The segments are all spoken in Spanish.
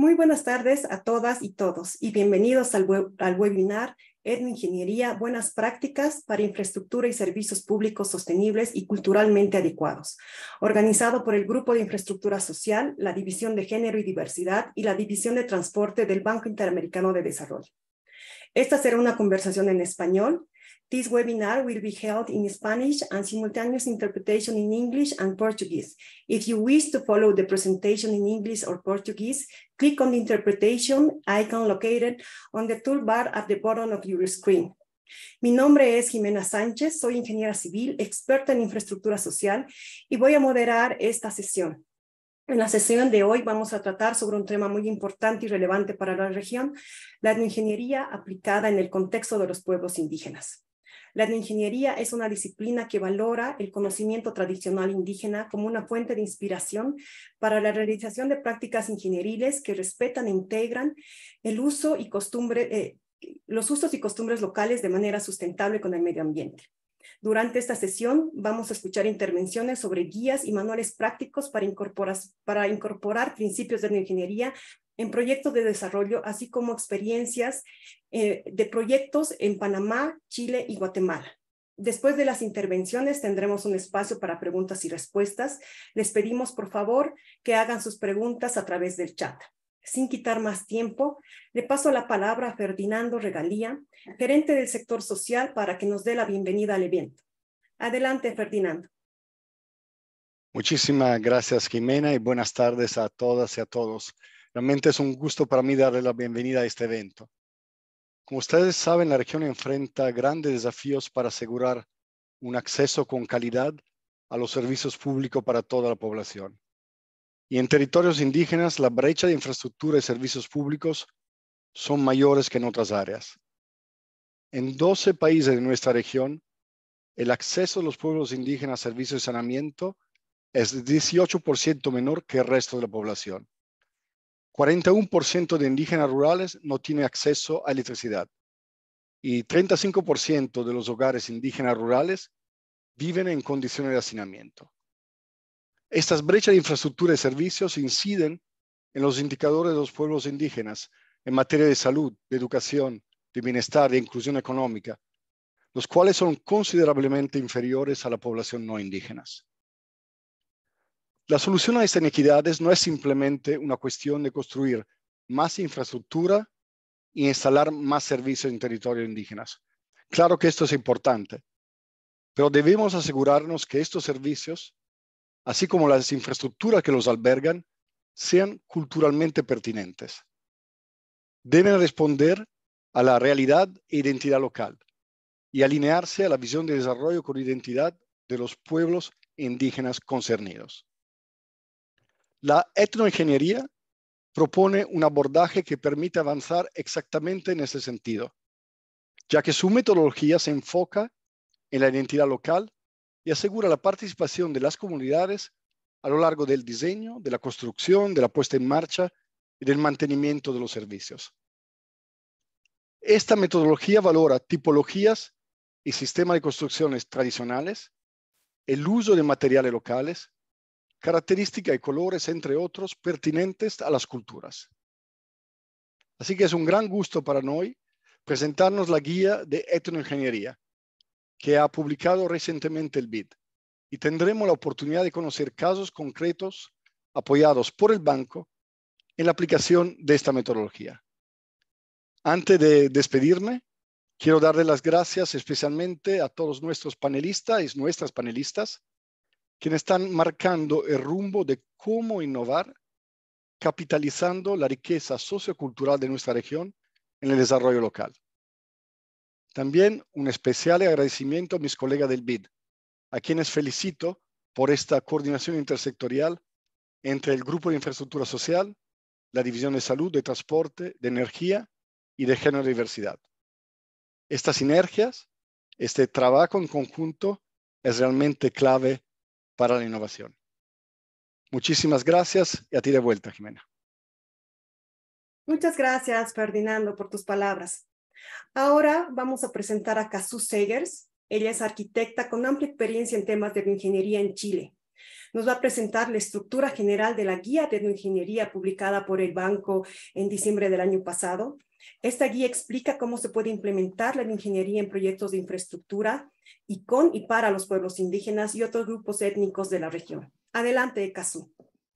Muy buenas tardes a todas y todos y bienvenidos al webinar Etnoingeniería, buenas prácticas para infraestructura y servicios públicos sostenibles y culturalmente adecuados, organizado por el Grupo de Infraestructura Social, la División de Género y Diversidad y la División de Transporte del Banco Interamericano de Desarrollo. Esta será una conversación en español. This webinar will be held in Spanish and simultaneous interpretation in English and Portuguese. If you wish to follow the presentation in English or Portuguese, click on the interpretation icon located on the toolbar at the bottom of your screen. Mi nombre es Jimena Sánchez, soy ingeniera civil, experta en infraestructura social y voy a moderar esta sesión. En la sesión de hoy vamos a tratar sobre un tema muy importante y relevante para la región, la etnoingeniería aplicada en el contexto de los pueblos indígenas. La etnoingeniería es una disciplina que valora el conocimiento tradicional indígena como una fuente de inspiración para la realización de prácticas ingenieriles que respetan e integran los usos y costumbres locales de manera sustentable con el medio ambiente. Durante esta sesión vamos a escuchar intervenciones sobre guías y manuales prácticos para incorporar principios de etnoingeniería en proyectos de desarrollo, así como experiencias de proyectos en Panamá, Chile y Guatemala. Después de las intervenciones tendremos un espacio para preguntas y respuestas. Les pedimos por favor que hagan sus preguntas a través del chat. Sin quitar más tiempo, le paso la palabra a Ferdinando Regalía, gerente del sector social, para que nos dé la bienvenida al evento. Adelante, Ferdinando. Muchísimas gracias, Jimena, y buenas tardes a todas y a todos. Realmente es un gusto para mí darle la bienvenida a este evento. Como ustedes saben, la región enfrenta grandes desafíos para asegurar un acceso con calidad a los servicios públicos para toda la población. Y en territorios indígenas, la brecha de infraestructura y servicios públicos son mayores que en otras áreas. En 12 países de nuestra región, el acceso de los pueblos indígenas a servicios de saneamiento es 18% menor que el resto de la población. 41% de indígenas rurales no tienen acceso a electricidad y 35% de los hogares indígenas rurales viven en condiciones de hacinamiento. Estas brechas de infraestructura y servicios inciden en los indicadores de los pueblos indígenas en materia de salud, de educación, de bienestar, de inclusión económica, los cuales son considerablemente inferiores a la población no indígenas. La solución a estas inequidades no es simplemente una cuestión de construir más infraestructura e instalar más servicios en territorios indígenas. Claro que esto es importante, pero debemos asegurarnos que estos servicios, así como las infraestructuras que los albergan, sean culturalmente pertinentes. Deben responder a la realidad e identidad local y alinearse a la visión de desarrollo con identidad de los pueblos indígenas concernidos. La etnoingeniería propone un abordaje que permite avanzar exactamente en ese sentido, ya que su metodología se enfoca en la identidad local y asegura la participación de las comunidades a lo largo del diseño, de la construcción, de la puesta en marcha y del mantenimiento de los servicios. Esta metodología valora tipologías y sistemas de construcciones tradicionales, el uso de materiales locales, características y colores, entre otros, pertinentes a las culturas. Así que es un gran gusto para hoy presentarnos la guía de etnoingeniería que ha publicado recientemente el BID, y tendremos la oportunidad de conocer casos concretos apoyados por el banco en la aplicación de esta metodología. Antes de despedirme, quiero darle las gracias especialmente a todos nuestros panelistas y nuestras panelistas, quienes están marcando el rumbo de cómo innovar, capitalizando la riqueza sociocultural de nuestra región en el desarrollo local. También un especial agradecimiento a mis colegas del BID, a quienes felicito por esta coordinación intersectorial entre el Grupo de Infraestructura Social, la División de Salud, de Transporte, de Energía y de Género y Diversidad. Estas sinergias, este trabajo en conjunto es realmente clave para la innovación. Muchísimas gracias y a ti de vuelta, Jimena. Muchas gracias, Ferdinando, por tus palabras. Ahora vamos a presentar a Cazzu Segers. Ella es arquitecta con amplia experiencia en temas de ingeniería en Chile. Nos va a presentar la estructura general de la guía de etnoingeniería publicada por el banco en diciembre del año pasado. Esta guía explica cómo se puede implementar la ingeniería en proyectos de infraestructura y con y para los pueblos indígenas y otros grupos étnicos de la región. Adelante, Casu.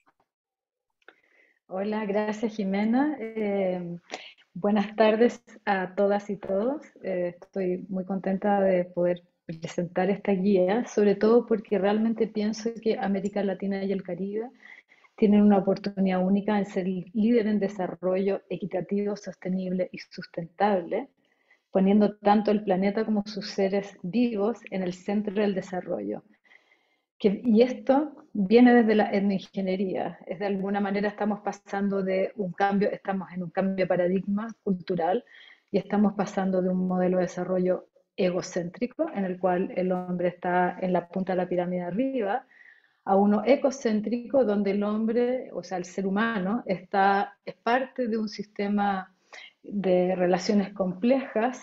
Hola, gracias Jimena. Buenas tardes a todas y todos. Estoy muy contenta de poder presentar esta guía, sobre todo porque realmente pienso que América Latina y el Caribe tienen una oportunidad única en ser líder en desarrollo equitativo, sostenible y sustentable, poniendo tanto el planeta como sus seres vivos en el centro del desarrollo. Y esto viene desde la etnoingeniería. Es de alguna manera estamos pasando de un cambio, estamos en un cambio de paradigma cultural y estamos pasando de un modelo de desarrollo egocéntrico, en el cual el hombre está en la punta de la pirámide arriba, a uno ecocéntrico, donde el hombre, o sea, el ser humano, es parte de un sistema de relaciones complejas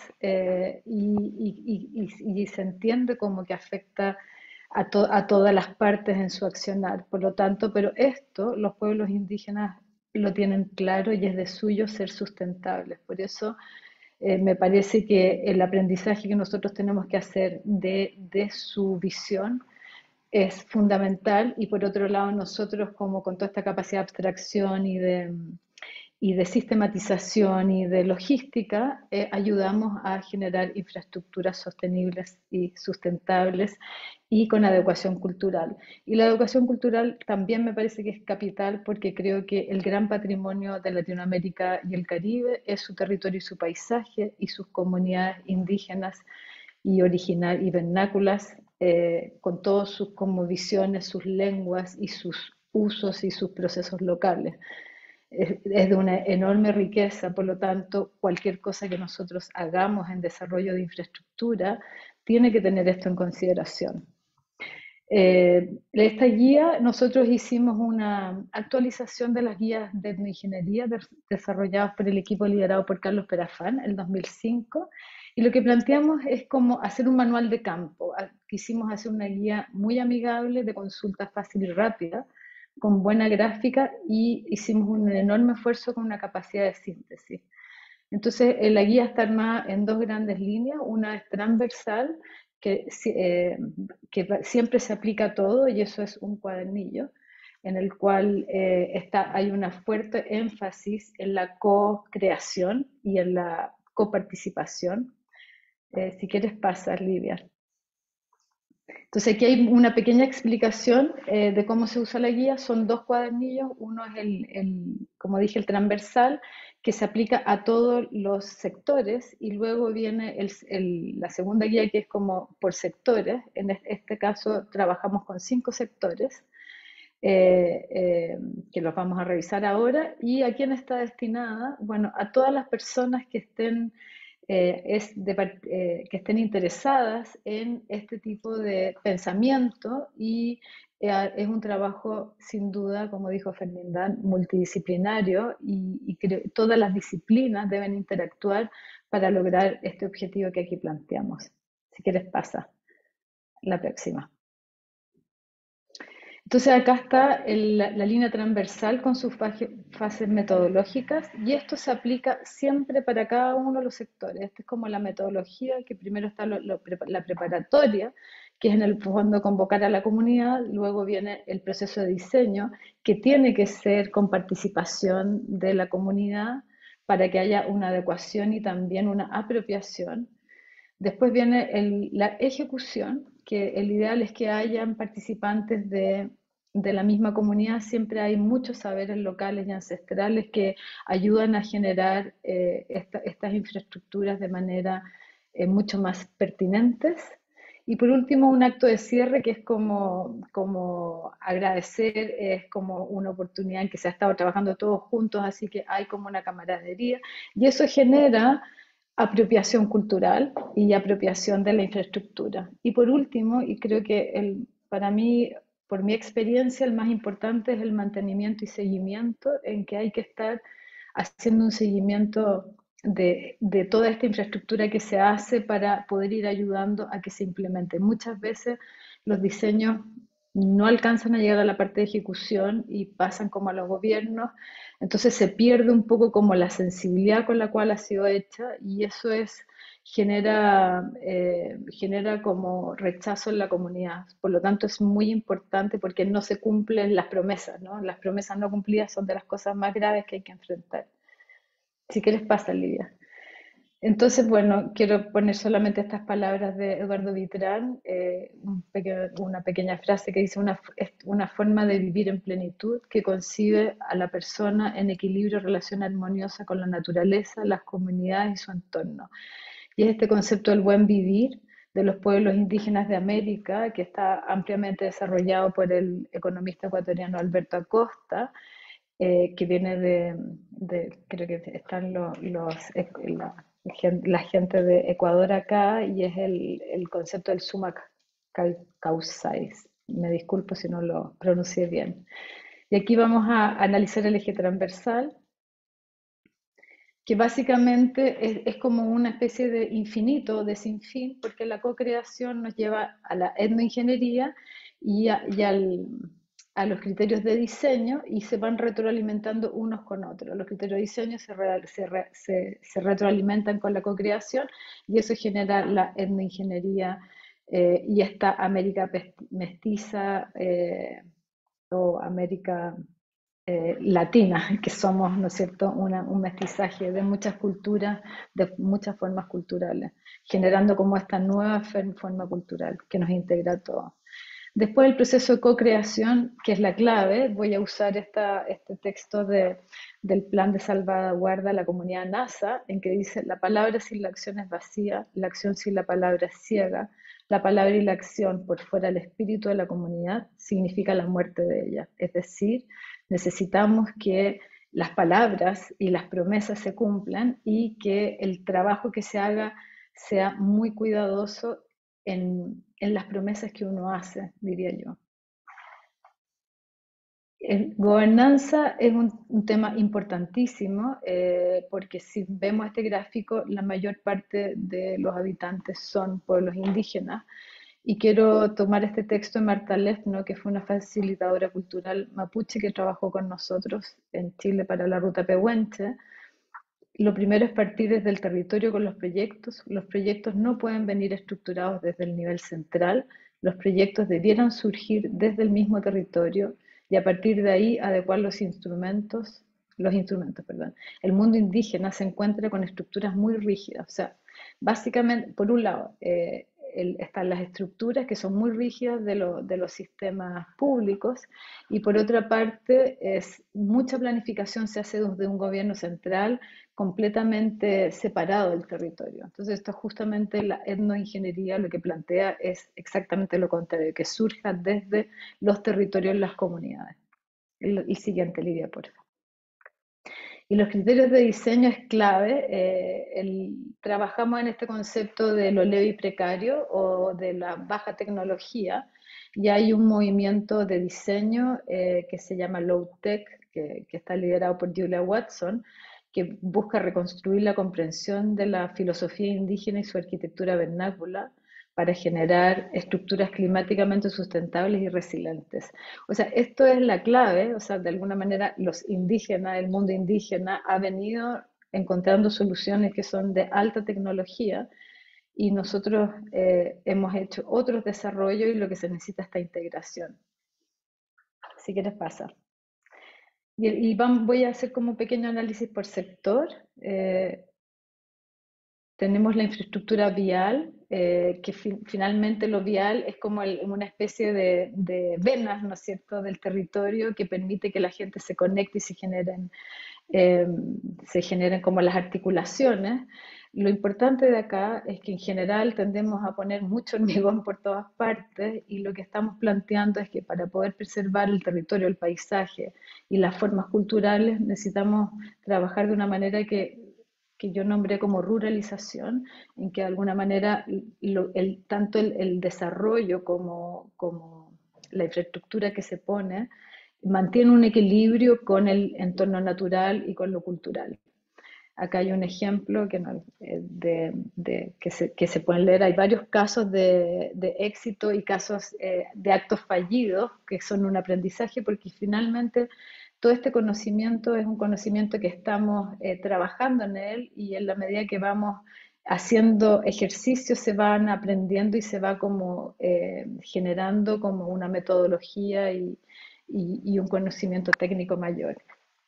y se entiende como que afecta a todas las partes en su accionar. Por lo tanto, pero esto los pueblos indígenas lo tienen claro y es de suyo ser sustentables. Por eso me parece que el aprendizaje que nosotros tenemos que hacer de su visión es fundamental, y por otro lado nosotros como con toda esta capacidad de abstracción y de sistematización y de logística, ayudamos a generar infraestructuras sostenibles y sustentables y con adecuación cultural. Y la educación cultural también me parece que es capital, porque creo que el gran patrimonio de Latinoamérica y el Caribe es su territorio y su paisaje y sus comunidades indígenas y original y vernáculas, con todas sus cosmovisiones, sus lenguas y sus usos y sus procesos locales. Es de una enorme riqueza, por lo tanto, cualquier cosa que nosotros hagamos en desarrollo de infraestructura tiene que tener esto en consideración. Esta guía, nosotros hicimos una actualización de las guías de etnoingeniería desarrolladas por el equipo liderado por Carlos Perafán en el 2005, y lo que planteamos es como hacer un manual de campo. Quisimos hacer una guía muy amigable, de consulta fácil y rápida, con buena gráfica, y hicimos un enorme esfuerzo con una capacidad de síntesis. Entonces, la guía está armada en dos grandes líneas. Una es transversal, que siempre se aplica a todo, y eso es un cuadernillo, en el cual hay una fuerte énfasis en la co-creación y en la coparticipación. Si quieres pasar, Livia. Entonces aquí hay una pequeña explicación de cómo se usa la guía. Son dos cuadernillos. Uno es como dije, el transversal, que se aplica a todos los sectores, y luego viene la segunda guía, que es como por sectores. En este caso trabajamos con 5 sectores, que los vamos a revisar ahora. ¿Y a quién está destinada? Bueno, a todas las personas que estén que estén interesadas en este tipo de pensamiento, y es un trabajo sin duda, como dijo Fernanda, multidisciplinario, y todas las disciplinas deben interactuar para lograr este objetivo que aquí planteamos. Si quieres, pasa la próxima. Entonces acá está la línea transversal con sus fases metodológicas, y esto se aplica siempre para cada uno de los sectores. Esta es como la metodología, que primero está la preparatoria, que es en el fondo convocar a la comunidad. Luego viene el proceso de diseño, que tiene que ser con participación de la comunidad para que haya una adecuación y también una apropiación. Después viene la ejecución, que el ideal es que hayan participantes de la misma comunidad. Siempre hay muchos saberes locales y ancestrales que ayudan a generar estas infraestructuras de manera mucho más pertinentes. Y por último, un acto de cierre, que es como agradecer, es como una oportunidad en que se ha estado trabajando todos juntos, así que hay como una camaradería, y eso genera apropiación cultural y apropiación de la infraestructura. Y por último, y creo que para mí, por mi experiencia, el más importante es el mantenimiento y seguimiento, en que hay que estar haciendo un seguimiento de toda esta infraestructura que se hace para poder ir ayudando a que se implemente. Muchas veces los diseños no alcanzan a llegar a la parte de ejecución y pasan como a los gobiernos, entonces se pierde un poco como la sensibilidad con la cual ha sido hecha y eso genera como rechazo en la comunidad. Por lo tanto, es muy importante porque no se cumplen las promesas, ¿no? Las promesas no cumplidas son de las cosas más graves que hay que enfrentar. ¿Sí qué les pasa, Lidia? Entonces, bueno, quiero poner solamente estas palabras de Eduardo Vitrán, una pequeña frase que dice, es una forma de vivir en plenitud que concibe a la persona en equilibrio, relación armoniosa con la naturaleza, las comunidades y su entorno. Y es este concepto del buen vivir de los pueblos indígenas de América, que está ampliamente desarrollado por el economista ecuatoriano Alberto Acosta, que viene creo que están la gente de Ecuador acá, y es el concepto del summa causais. Me disculpo si no lo pronuncié bien. Y aquí vamos a analizar el eje transversal, que básicamente es como una especie de infinito, de sinfín, porque la co-creación nos lleva a la etnoingeniería a los criterios de diseño y se van retroalimentando unos con otros. Los criterios de diseño se retroalimentan con la co-creación y eso genera la etnoingeniería y esta América mestiza o América latina, que somos, ¿no es cierto?, un mestizaje de muchas culturas, de muchas formas culturales, generando como esta nueva forma cultural que nos integra a todos. Después el proceso de co-creación, que es la clave, voy a usar este texto del plan de salvaguarda de la comunidad NASA, en que dice, la palabra sin la acción es vacía, la acción sin la palabra es ciega, la palabra y la acción por fuera del espíritu de la comunidad significa la muerte de ella. Es decir, necesitamos que las palabras y las promesas se cumplan y que el trabajo que se haga sea muy cuidadoso en las promesas que uno hace, diría yo. Gobernanza es un tema importantísimo porque si vemos este gráfico, la mayor parte de los habitantes son pueblos indígenas. Y quiero tomar este texto de Marta Lefno, que fue una facilitadora cultural mapuche que trabajó con nosotros en Chile para la Ruta Pehuenche. Lo primero es partir desde el territorio con los proyectos. Los proyectos no pueden venir estructurados desde el nivel central. Los proyectos debieran surgir desde el mismo territorio y a partir de ahí adecuar los instrumentos, perdón. El mundo indígena se encuentra con estructuras muy rígidas. O sea, básicamente, por un lado, están las estructuras que son muy rígidas de los sistemas públicos y por otra parte, mucha planificación se hace desde un gobierno central completamente separado del territorio. Entonces, esto justamente la etnoingeniería lo que plantea es exactamente lo contrario, que surja desde los territorios, las comunidades. El siguiente, Lidia, por favor. Y los criterios de diseño es clave. Trabajamos en este concepto de lo leve y precario o de la baja tecnología. Y hay un movimiento de diseño que se llama Low Tech, que está liderado por Julia Watson, que busca reconstruir la comprensión de la filosofía indígena y su arquitectura vernácula para generar estructuras climáticamente sustentables y resilientes. O sea, esto es la clave, o sea, de alguna manera los indígenas, el mundo indígena ha venido encontrando soluciones que son de alta tecnología y nosotros hemos hecho otros desarrollos y lo que se necesita es esta integración. Si quieres pasar. Voy a hacer como un pequeño análisis por sector. Tenemos la infraestructura vial, que finalmente lo vial es como una especie de venas, ¿no es cierto?, del territorio que permite que la gente se conecte y se generen como las articulaciones. Lo importante de acá es que en general tendemos a poner mucho hormigón por todas partes y lo que estamos planteando es que para poder preservar el territorio, el paisaje y las formas culturales necesitamos trabajar de una manera que yo nombré como ruralización, en que de alguna manera tanto el desarrollo como la infraestructura que se pone mantiene un equilibrio con el entorno natural y con lo cultural. Acá hay un ejemplo que se pueden leer. Hay varios casos de éxito y casos de actos fallidos que son un aprendizaje, porque finalmente todo este conocimiento es un conocimiento que estamos trabajando en él, y en la medida que vamos haciendo ejercicios se van aprendiendo y se va como generando como una metodología y un conocimiento técnico mayor.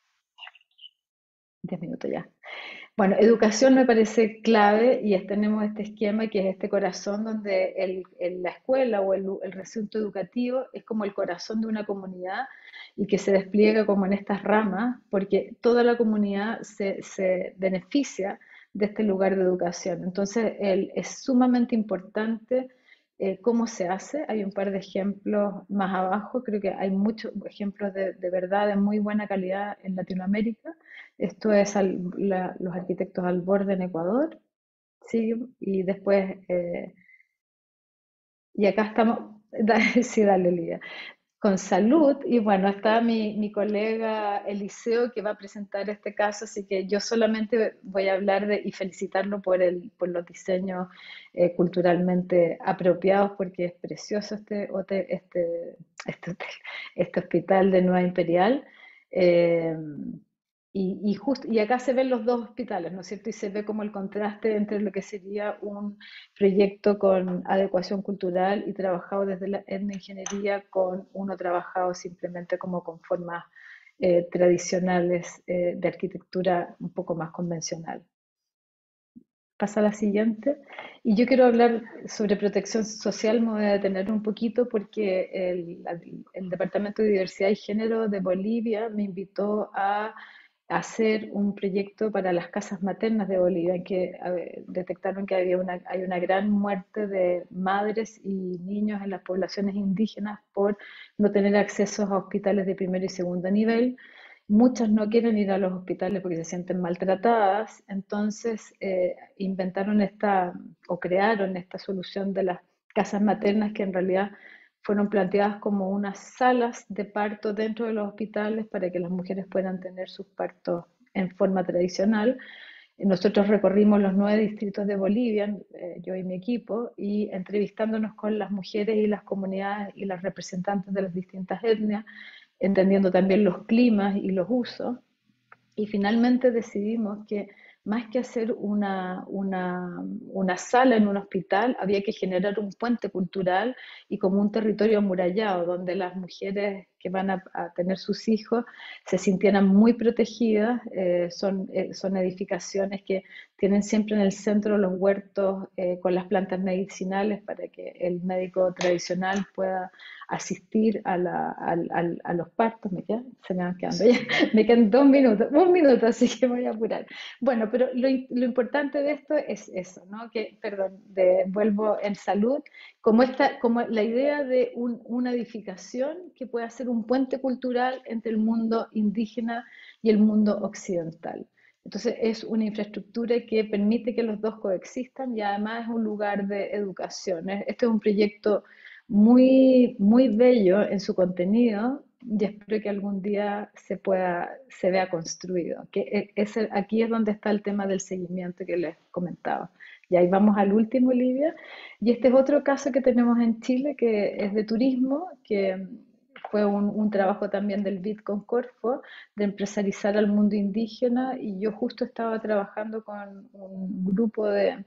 10 minutos ya. Bueno, educación me parece clave, y tenemos este esquema que es este corazón donde la escuela o el recinto educativo es como el corazón de una comunidad y que se despliega como en estas ramas, porque toda la comunidad se beneficia de este lugar de educación. Entonces, es sumamente importante cómo se hace. Hay un par de ejemplos más abajo, creo que hay muchos ejemplos de verdad de muy buena calidad en Latinoamérica. Esto es los arquitectos al borde en Ecuador, ¿sí? Y después, y acá estamos, sí, dale, Lidia, con salud. Y bueno, está mi colega Eliseo que va a presentar este caso, así que yo solamente voy a hablar y felicitarlo por los diseños culturalmente apropiados, porque es precioso este hospital de Nueva Imperial. Eh, y acá se ven los dos hospitales, ¿no es cierto? Y se ve como el contraste entre lo que sería un proyecto con adecuación cultural y trabajado desde la etnoingeniería con uno trabajado simplemente como con formas tradicionales de arquitectura un poco más convencional. Pasa a la siguiente. Y yo quiero hablar sobre protección social, me voy a detener un poquito porque el Departamento de Diversidad y Género de Bolivia me invitó a hacer un proyecto para las casas maternas de Bolivia, en que detectaron que hay una gran muerte de madres y niños en las poblaciones indígenas por no tener acceso a hospitales de primer y segundo nivel. Muchas no quieren ir a los hospitales porque se sienten maltratadas, entonces inventaron o crearon esta solución de las casas maternas, que en realidad fueron planteadas como unas salas de parto dentro de los hospitales para que las mujeres puedan tener sus partos en forma tradicional. Nosotros recorrimos los 9 distritos de Bolivia, yo y mi equipo, y entrevistándonos con las mujeres y las comunidades y las representantes de las distintas etnias, entendiendo también los climas y los usos. Y finalmente decidimos que más que hacer una sala en un hospital, había que generar un puente cultural y como un territorio amurallado, donde las mujeres que van a tener sus hijos se sintieran muy protegidas. Son edificaciones que tienen siempre en el centro los huertos con las plantas medicinales para que el médico tradicional pueda asistir a los partos. Se me van quedando ya, me quedan 2 minutos, 1 minuto, así que voy a apurar. Bueno, pero lo importante de esto es eso, ¿no? Vuelvo en salud, como la idea de una edificación que pueda ser un puente cultural entre el mundo indígena y el mundo occidental. Entonces es una infraestructura que permite que los dos coexistan, y además es un lugar de educación. Este es un proyecto muy, muy bello en su contenido, y espero que algún día se vea construido. Aquí es donde está el tema del seguimiento que les comentaba. Y ahí vamos al último, Lidia. Y este es otro caso que tenemos en Chile, que es de turismo, que fue un trabajo también del BID con Corfo, de empresarizar al mundo indígena, y yo justo estaba trabajando con un grupo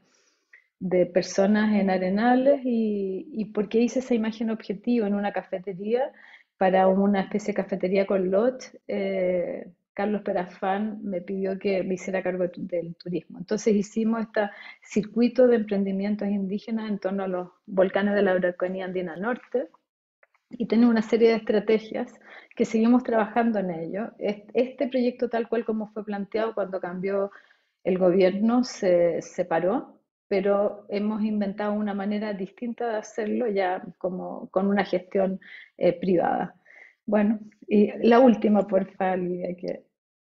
de personas en Arenales, y porque hice esa imagen objetivo en una cafetería, para una especie de cafetería con lot, Carlos Perafán me pidió que me hiciera cargo del turismo. Entonces hicimos este circuito de emprendimientos indígenas en torno a los volcanes de la Araucanía Andina Norte, y tenemos una serie de estrategias que seguimos trabajando en ello. Este proyecto, tal cual como fue planteado cuando cambió el gobierno, se separó, pero hemos inventado una manera distinta de hacerlo, ya como con una gestión privada. Bueno, y la última, por favor, Lidia, que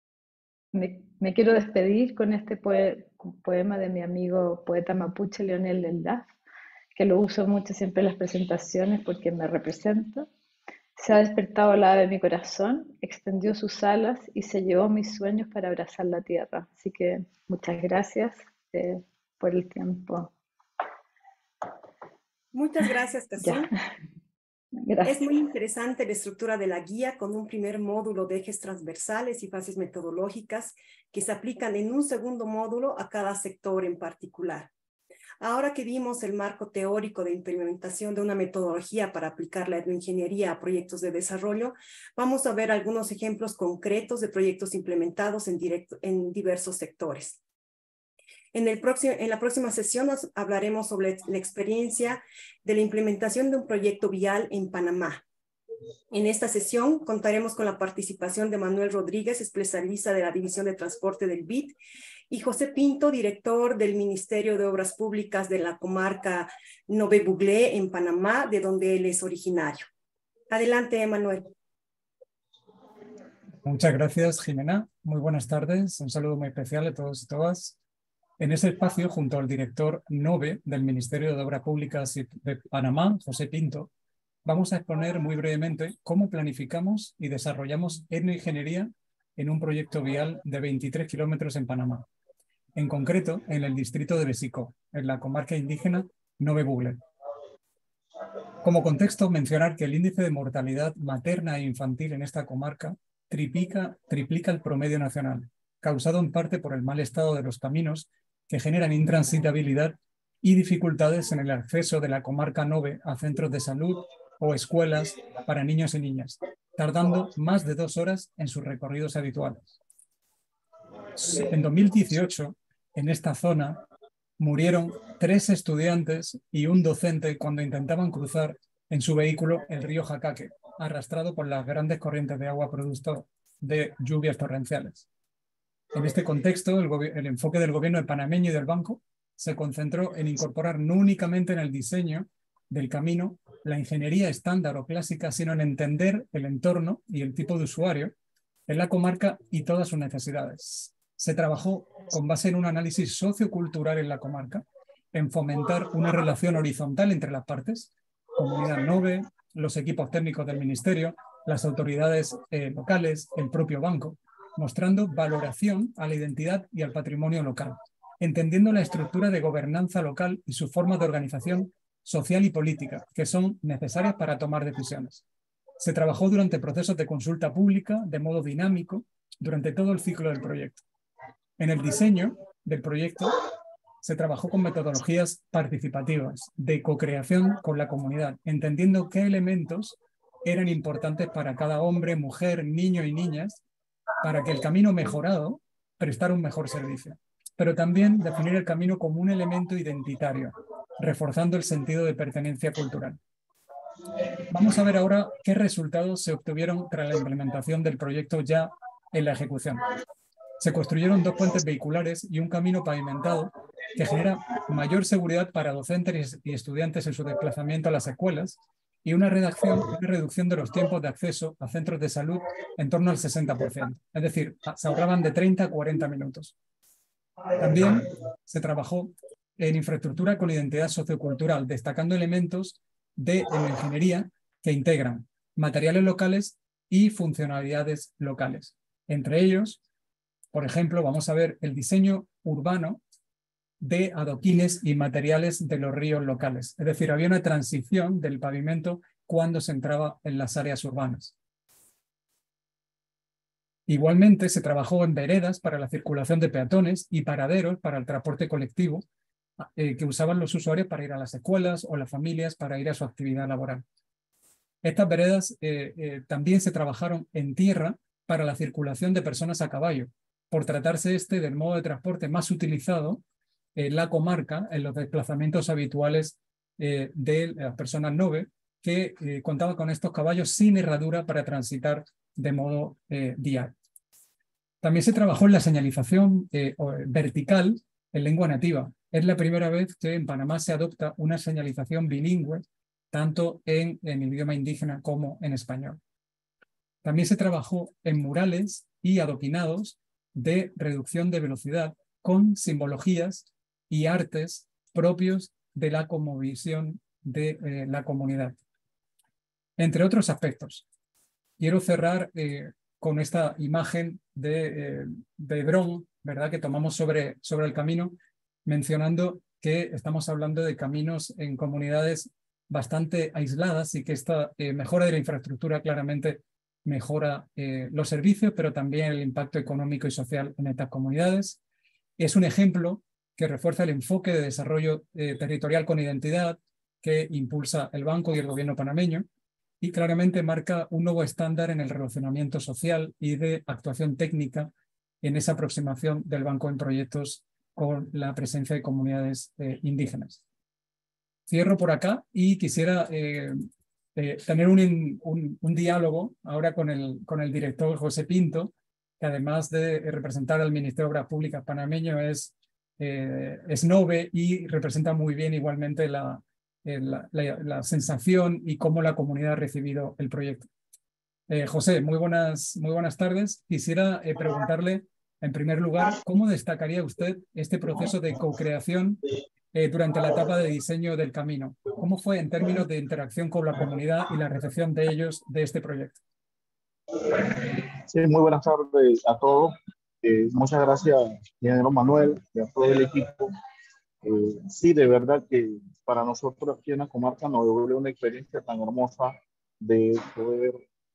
me quiero despedir con este poema de mi amigo poeta mapuche Leonel Lendaz, que lo uso mucho siempre en las presentaciones porque me representa. Se ha despertado la ave de mi corazón, extendió sus alas y se llevó mis sueños para abrazar la tierra. Así que muchas gracias por el tiempo. Muchas gracias, Ya, Kazú. Es gracias. muy interesante la estructura de la guía con un primer módulo de ejes transversales y fases metodológicas que se aplican en un segundo módulo a cada sector en particular. Ahora que vimos el marco teórico de implementación de una metodología para aplicar la etnoingeniería a proyectos de desarrollo, vamos a ver algunos ejemplos concretos de proyectos implementados en diversos sectores. En la próxima sesión nos hablaremos sobre la experiencia de la implementación de un proyecto vial en Panamá. En esta sesión contaremos con la participación de Manuel Rodríguez, especialista de la División de Transporte del BID, y José Pinto, director del Ministerio de Obras Públicas de la comarca Nové Buglé en Panamá, de donde él es originario. Adelante, Manuel. Muchas gracias, Jimena. Muy buenas tardes. Un saludo muy especial a todos y todas. En ese espacio, junto al director NOVE del Ministerio de Obras Públicas de Panamá, José Pinto, vamos a exponer muy brevemente cómo planificamos y desarrollamos etnoingeniería en un proyecto vial de 23 kilómetros en Panamá, en concreto en el distrito de Besicó, en la comarca indígena Nové Buglé. Como contexto, mencionar que el índice de mortalidad materna e infantil en esta comarca triplica el promedio nacional, causado en parte por el mal estado de los caminos que generan intransitabilidad y dificultades en el acceso de la comarca Nové a centros de salud o escuelas para niños y niñas, tardando más de 2 horas en sus recorridos habituales. En 2018, en esta zona, murieron 3 estudiantes y un docente cuando intentaban cruzar en su vehículo el río Jacaque, arrastrado por las grandes corrientes de agua producto de lluvias torrenciales. En este contexto, el enfoque del gobierno panameño y del banco se concentró en incorporar no únicamente en el diseño del camino la ingeniería estándar o clásica, sino en entender el entorno y el tipo de usuario en la comarca y todas sus necesidades. Se trabajó con base en un análisis sociocultural en la comarca, en fomentar una relación horizontal entre las partes, comunidad Nové, los equipos técnicos del ministerio, las autoridades locales, el propio banco, mostrando valoración a la identidad y al patrimonio local, entendiendo la estructura de gobernanza local y sus formas de organización social y política, que son necesarias para tomar decisiones. Se trabajó durante procesos de consulta pública, de modo dinámico, durante todo el ciclo del proyecto. En el diseño del proyecto se trabajó con metodologías participativas, de co-creación con la comunidad, entendiendo qué elementos eran importantes para cada hombre, mujer, niño y niñas, para que el camino mejorado prestara un mejor servicio. Pero también definir el camino como un elemento identitario, reforzando el sentido de pertenencia cultural. Vamos a ver ahora qué resultados se obtuvieron tras la implementación del proyecto ya en la ejecución. Se construyeron 2 puentes vehiculares y un camino pavimentado que genera mayor seguridad para docentes y estudiantes en su desplazamiento a las escuelas y una reducción de los tiempos de acceso a centros de salud en torno al 60%. Es decir, se ahorraban de 30 a 40 minutos. También se trabajó en infraestructura con identidad sociocultural, destacando elementos de ingeniería que integran materiales locales y funcionalidades locales. Entre ellos, por ejemplo, vamos a ver el diseño urbano de adoquines y materiales de los ríos locales. Es decir, había una transición del pavimento cuando se entraba en las áreas urbanas. Igualmente, se trabajó en veredas para la circulación de peatones y paraderos para el transporte colectivo que usaban los usuarios para ir a las escuelas o las familias para ir a su actividad laboral. Estas veredas también se trabajaron en tierra para la circulación de personas a caballo, por tratarse del modo de transporte más utilizado en la comarca en los desplazamientos habituales de las personas Nové que contaban con estos caballos sin herradura para transitar de modo diario. También se trabajó en la señalización vertical en lengua nativa. Es la primera vez que en Panamá se adopta una señalización bilingüe, tanto en idioma indígena como en español. También se trabajó en murales y adoquinados de reducción de velocidad con simbologías y artes propios de la cosmovisión de la comunidad. entre otros aspectos. Quiero cerrar con esta imagen de dron, ¿verdad?, que tomamos sobre el camino, mencionando que estamos hablando de caminos en comunidades bastante aisladas y que esta mejora de la infraestructura claramente mejora los servicios, pero también el impacto económico y social en estas comunidades. Es un ejemplo que refuerza el enfoque de desarrollo territorial con identidad que impulsa el banco y el gobierno panameño, y claramente marca un nuevo estándar en el relacionamiento social y de actuación técnica en esa aproximación del banco en proyectos con la presencia de comunidades indígenas. Cierro por acá y quisiera tener un diálogo ahora con el director José Pinto, que además de representar al Ministerio de Obras Públicas panameño es NOVE y representa muy bien igualmente la sensación y cómo la comunidad ha recibido el proyecto. José, muy buenas tardes. Quisiera preguntarle, en primer lugar, ¿cómo destacaría usted este proceso de co-creación durante la etapa de diseño del camino? ¿Cómo fue en términos de interacción con la comunidad y la recepción de ellos de este proyecto? Sí, muy buenas tardes a todos. Muchas gracias, ingeniero Manuel, y a todo el equipo. Sí, de verdad que para nosotros aquí en la comarca nos devuelve una experiencia tan hermosa de poder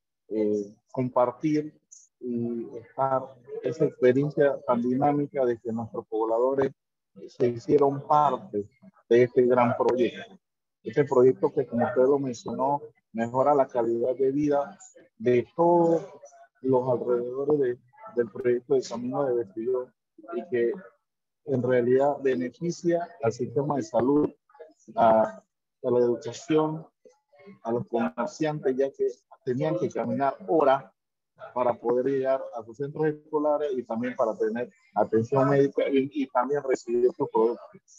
compartir y estar esa experiencia tan dinámica de que nuestros pobladores se hicieron parte de este gran proyecto. Este proyecto que, como usted lo mencionó, mejora la calidad de vida de todos los alrededores del proyecto de Camino de Vestidor y que en realidad beneficia al sistema de salud, a la educación, a los comerciantes, ya que tenían que caminar horas para poder llegar a sus centros escolares y también para tener atención médica y también recibir sus productos.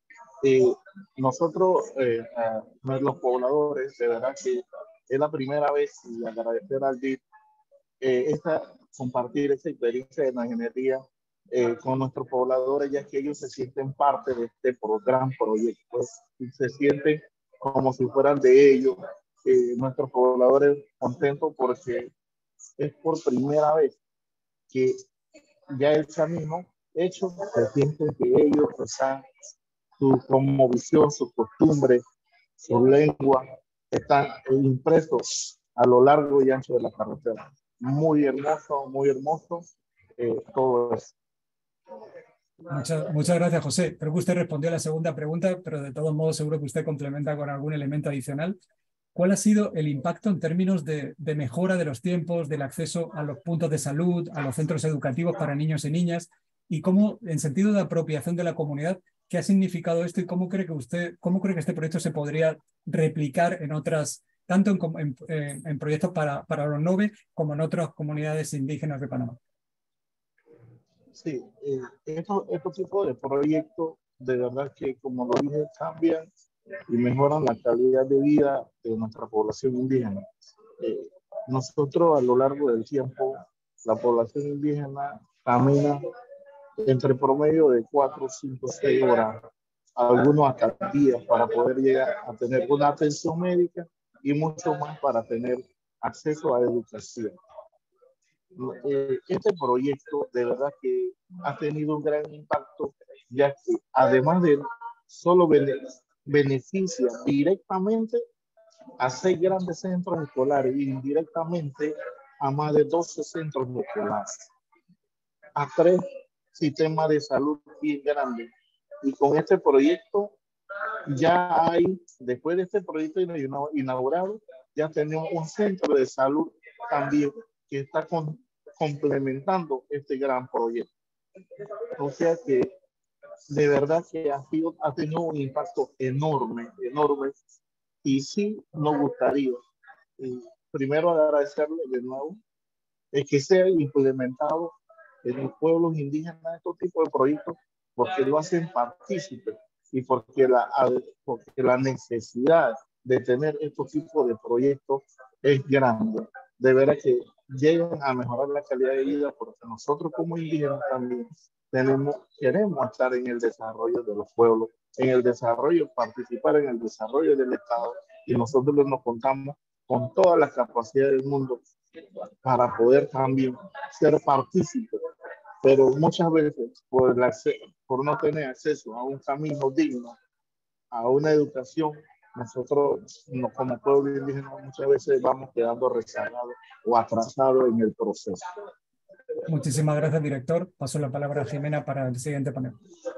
Nosotros, los pobladores, de verdad que es la primera vez, y agradecer al DIF compartir esa experiencia de la ingeniería con nuestros pobladores, ya que ellos se sienten parte de este gran proyecto, y se sienten como si fueran de ellos. Nuestros pobladores contentos porque es por primera vez que ya el camino hecho, se sienten que ellos están, su cosmovisión, sus costumbres, su lengua, están impresos a lo largo y ancho de la carretera. Muy hermoso todo eso. Muchas gracias, José. Creo que usted respondió a la segunda pregunta, pero de todos modos seguro que usted complementa con algún elemento adicional. ¿Cuál ha sido el impacto en términos de mejora de los tiempos, del acceso a los puntos de salud, a los centros educativos para niños y niñas? Y cómo, en sentido de apropiación de la comunidad, ¿qué ha significado esto y cómo cree que este proyecto se podría replicar en otras, tanto en proyectos para los NOVE como en otras comunidades indígenas de Panamá? Sí, estos tipos de proyectos, de verdad que, como lo dije, cambian y mejoran la calidad de vida de nuestra población indígena. Nosotros, a lo largo del tiempo, la población indígena camina entre promedio de 4, 5, 6 horas, algunos hasta días, para poder llegar a tener una atención médica y mucho más para tener acceso a la educación. Este proyecto de verdad que ha tenido un gran impacto, ya que además de solo beneficia directamente a 6 grandes centros escolares y indirectamente a más de 12 centros escolares, a 3 sistemas de salud bien grandes. Y con este proyecto ya hay, después de este proyecto inaugurado, ya tenemos un centro de salud también que está complementando este gran proyecto. O sea que de verdad que ha tenido un impacto enorme. Y sí nos gustaría, primero agradecerle de nuevo, que sea implementado en los pueblos indígenas estos tipos de proyectos, porque lo hacen partícipes y porque la necesidad de tener estos tipos de proyectos es grande. De veras que llegan a mejorar la calidad de vida, porque nosotros como indígenas también queremos estar en el desarrollo de los pueblos, en el desarrollo, participar en el desarrollo del Estado, y nosotros nos contamos con todas las capacidades del mundo para poder también ser partícipes. Pero muchas veces, por no tener acceso a un camino digno, a una educación, nosotros como pueblo indígena muchas veces vamos quedando rezagados o atrasados en el proceso. Muchísimas gracias, director. Paso la palabra a Jimena para el siguiente panel.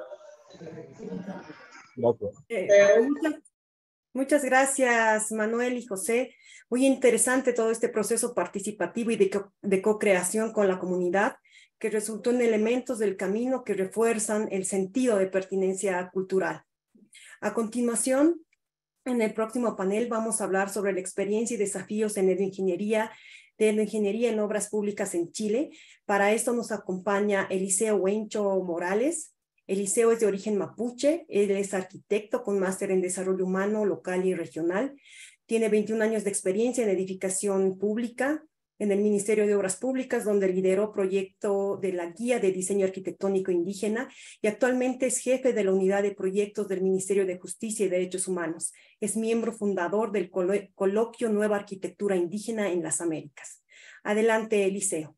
Muchas gracias, Manuel y José. Muy interesante todo este proceso participativo y de co-creación con la comunidad, que resultó en elementos del camino que refuerzan el sentido de pertinencia cultural. A continuación, en el próximo panel vamos a hablar sobre la experiencia y desafíos en ednoingeniería en obras públicas en Chile. Para esto nos acompaña Eliseo Huencho Morales. Eliseo es de origen mapuche, él es arquitecto con máster en desarrollo humano local y regional. Tiene 21 años de experiencia en edificación pública en el Ministerio de Obras Públicas, donde lideró proyecto de la Guía de Diseño Arquitectónico Indígena y actualmente es jefe de la Unidad de Proyectos del Ministerio de Justicia y Derechos Humanos. Es miembro fundador del Coloquio Nueva Arquitectura Indígena en las Américas. Adelante, Eliseo.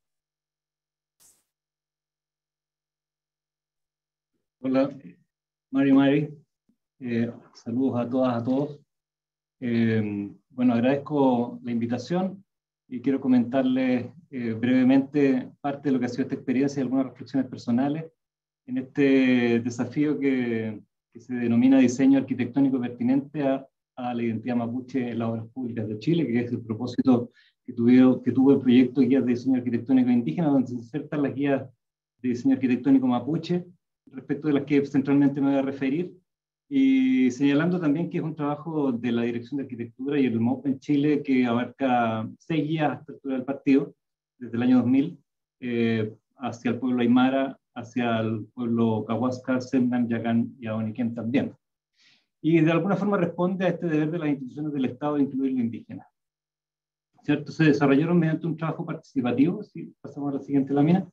Hola, Mari. Saludos a todas, a todos. Bueno, agradezco la invitación y quiero comentarles brevemente parte de lo que ha sido esta experiencia y algunas reflexiones personales en este desafío que se denomina diseño arquitectónico pertinente a la identidad mapuche en las obras públicas de Chile, que es el propósito que tuvo el proyecto Guías de Diseño Arquitectónico Indígena, donde se insertan las guías de diseño arquitectónico mapuche, respecto de las que centralmente me voy a referir, y señalando también que es un trabajo de la Dirección de Arquitectura y el MOP en Chile que abarca 6 guías hasta la altura del partido, desde el año 2000, hacia el pueblo Aymara, hacia el pueblo Cahuasca, Semnan, Yacán y Aboniquén también. Y de alguna forma responde a este deber de las instituciones del Estado de incluir lo indígena. ¿Cierto? Se desarrollaron mediante un trabajo participativo, si pasamos a la siguiente lámina,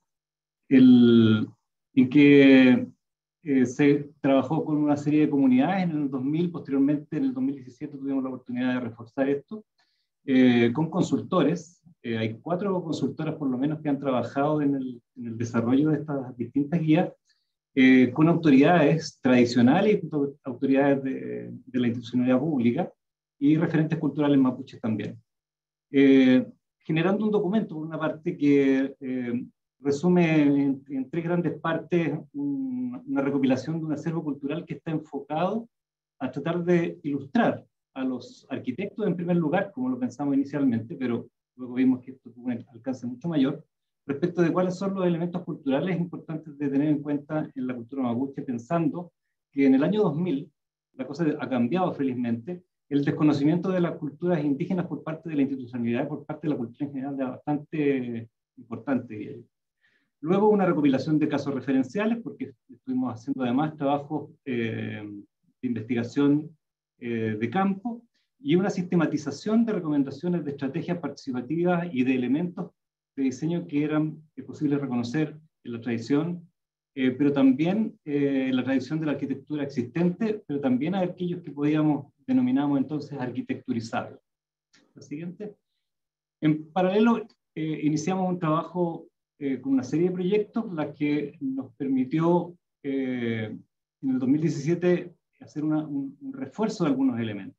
en que se trabajó con una serie de comunidades en el 2000, posteriormente en el 2017 tuvimos la oportunidad de reforzar esto, con consultores. Hay 4 consultoras por lo menos que han trabajado en el desarrollo de estas distintas guías, con autoridades tradicionales y autoridades de la institucionalidad pública y referentes culturales mapuches también. Generando un documento, por una parte, que resume en 3 grandes partes una recopilación de un acervo cultural que está enfocado a tratar de ilustrar a los arquitectos en primer lugar, como lo pensamos inicialmente, pero luego vimos que esto tuvo un alcance mucho mayor, respecto de cuáles son los elementos culturales importantes de tener en cuenta en la cultura mapuche, pensando que en el año 2000, la cosa ha cambiado felizmente, el desconocimiento de las culturas indígenas por parte de la institucionalidad, por parte de la cultura en general, es bastante importante, diría yo. Luego una recopilación de casos referenciales, porque estuvimos haciendo además trabajos de investigación de campo, y una sistematización de recomendaciones de estrategias participativas y de elementos de diseño que eran posibles reconocer en la tradición, pero también en la tradición de la arquitectura existente, pero también a aquellos que denominamos entonces arquitecturizables. La siguiente. En paralelo, iniciamos un trabajo con una serie de proyectos, la que nos permitió en el 2017 hacer un refuerzo de algunos elementos.